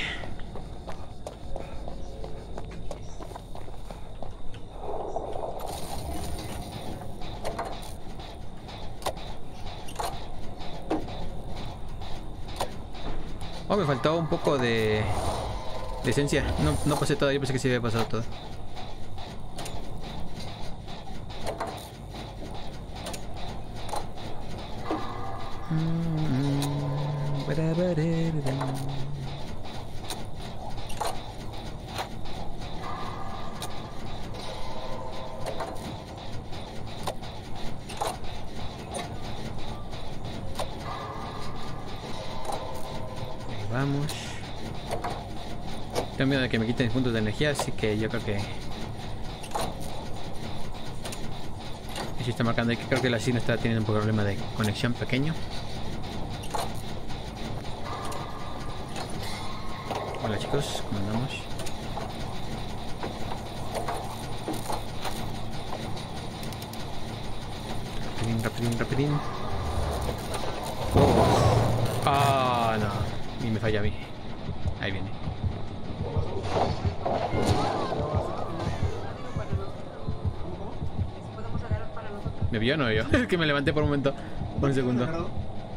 Oh, me faltó un poco de, de esencia. No, no pasé todo, yo pensé que sí había pasado todo. Vamos. Tengo miedo de que me quiten puntos de energía, así que yo creo que... Y si está marcando ahí que creo que la SIM está teniendo un problema de conexión pequeño. Hola chicos, ¿cómo andamos? Rapidín, rapidín, rapidín. Oh. Ah, no. Y me falla a mí. Ahí viene. ¿Me vio o no me vio? Es que me levanté por un momento. Por un segundo.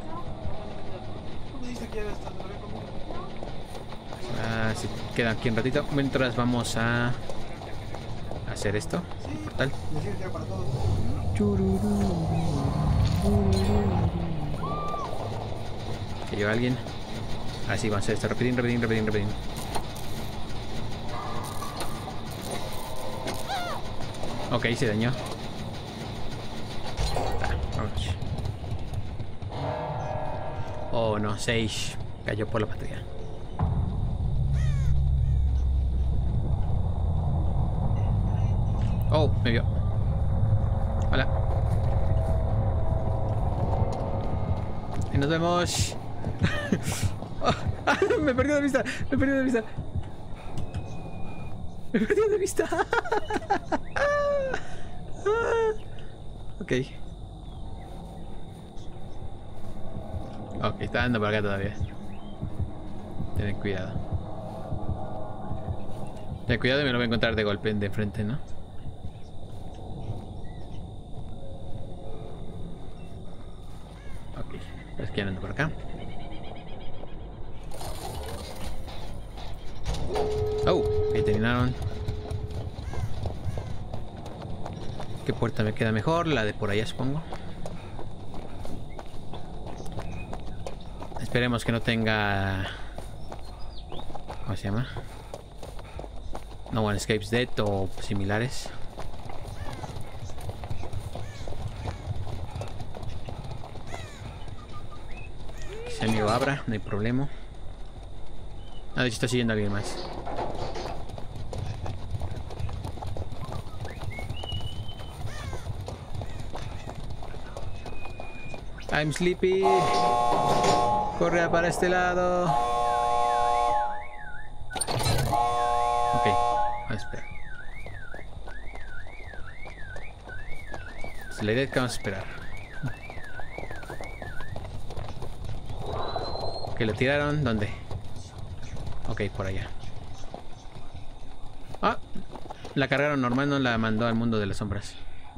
Ah, sí, queda aquí un ratito. Mientras vamos a hacer esto. Portal. Que lleva alguien. Así vamos a hacer esto. Rapidín, rapidín, rapidín, rapidín. Ok, se dañó. Ah, vamos. Oh no, Sage cayó por la pantalla. Oh, me vio. Hola. Y nos vemos. Oh, me perdí de vista. Me perdí de vista. Me perdí de vista. Ok. Ok, está dando por acá todavía. Ten cuidado. Ten cuidado y me lo voy a encontrar de golpe de frente, ¿no? Ok, pues que ando por acá. Oh, ahí terminaron. ¿Qué puerta me queda mejor? La de por allá, supongo. Esperemos que no tenga... ¿Cómo se llama? No One Escapes Dead o similares. Que ese amigo abra, no hay problema. Ah, de hecho está siguiendo a alguien más. I'm sleepy. Corre para este lado. Ok, a esperar. Es la idea que vamos a esperar. Ok, lo tiraron. ¿Dónde? Ok, por allá. Ah, la cargaron normal, no la mandó al mundo de las sombras.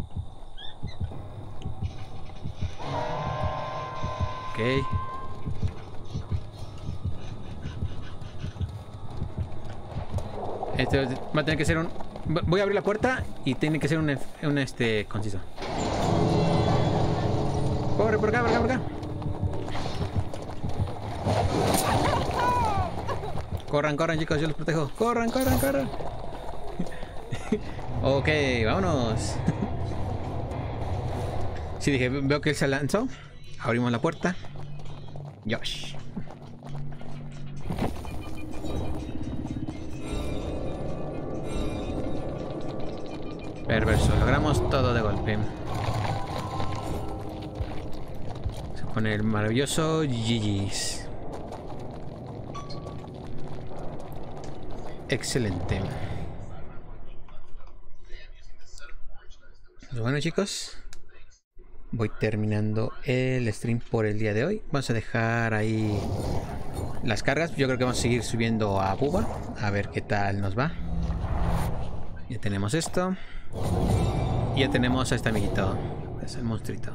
Ok. Este va a tener que ser un... Voy a abrir la puerta y tiene que ser un, un este conciso. Corre por acá, por acá, por acá. Corran, corran chicos, yo los protejo. Corran, corran, corran. Ok, vámonos. Sí, dije, veo que él se lanzó. Abrimos la puerta. Yosh. Perverso, logramos todo de golpe. Se pone el maravilloso G G's. Excelente. Pues bueno chicos, voy terminando el stream por el día de hoy. Vamos a dejar ahí las cargas. Yo creo que vamos a seguir subiendo a Buba. A ver qué tal nos va. Ya tenemos esto. Y ya tenemos a este amiguito. Es el monstruito.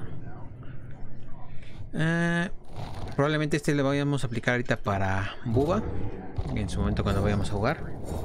Eh, probablemente este le vayamos a aplicar ahorita para Buba. En su momento cuando vayamos a jugar.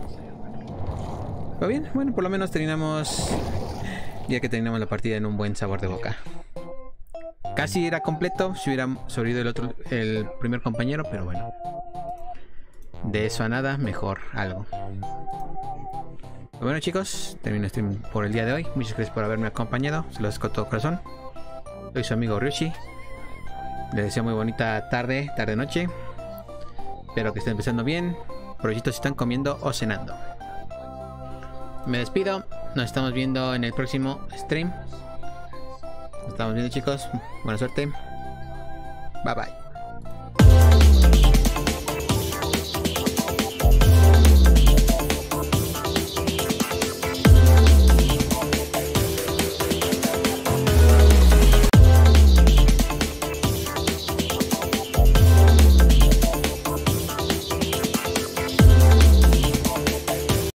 Pero bien, bueno, por lo menos terminamos... Ya que terminamos la partida en un buen sabor de boca. Casi era completo si hubiera sobrevivido el otro, el primer compañero, pero bueno. De eso a nada, mejor algo. Bueno chicos, termino el stream por el día de hoy. Muchas gracias por haberme acompañado. Se los agradezco de todo corazón. Soy su amigo Ryushi. Les deseo muy bonita tarde, tarde noche. Espero que estén empezando bien. Provechitos si están comiendo o cenando. Me despido. Nos estamos viendo en el próximo stream. Nos estamos viendo, chicos. Buena suerte. Bye bye.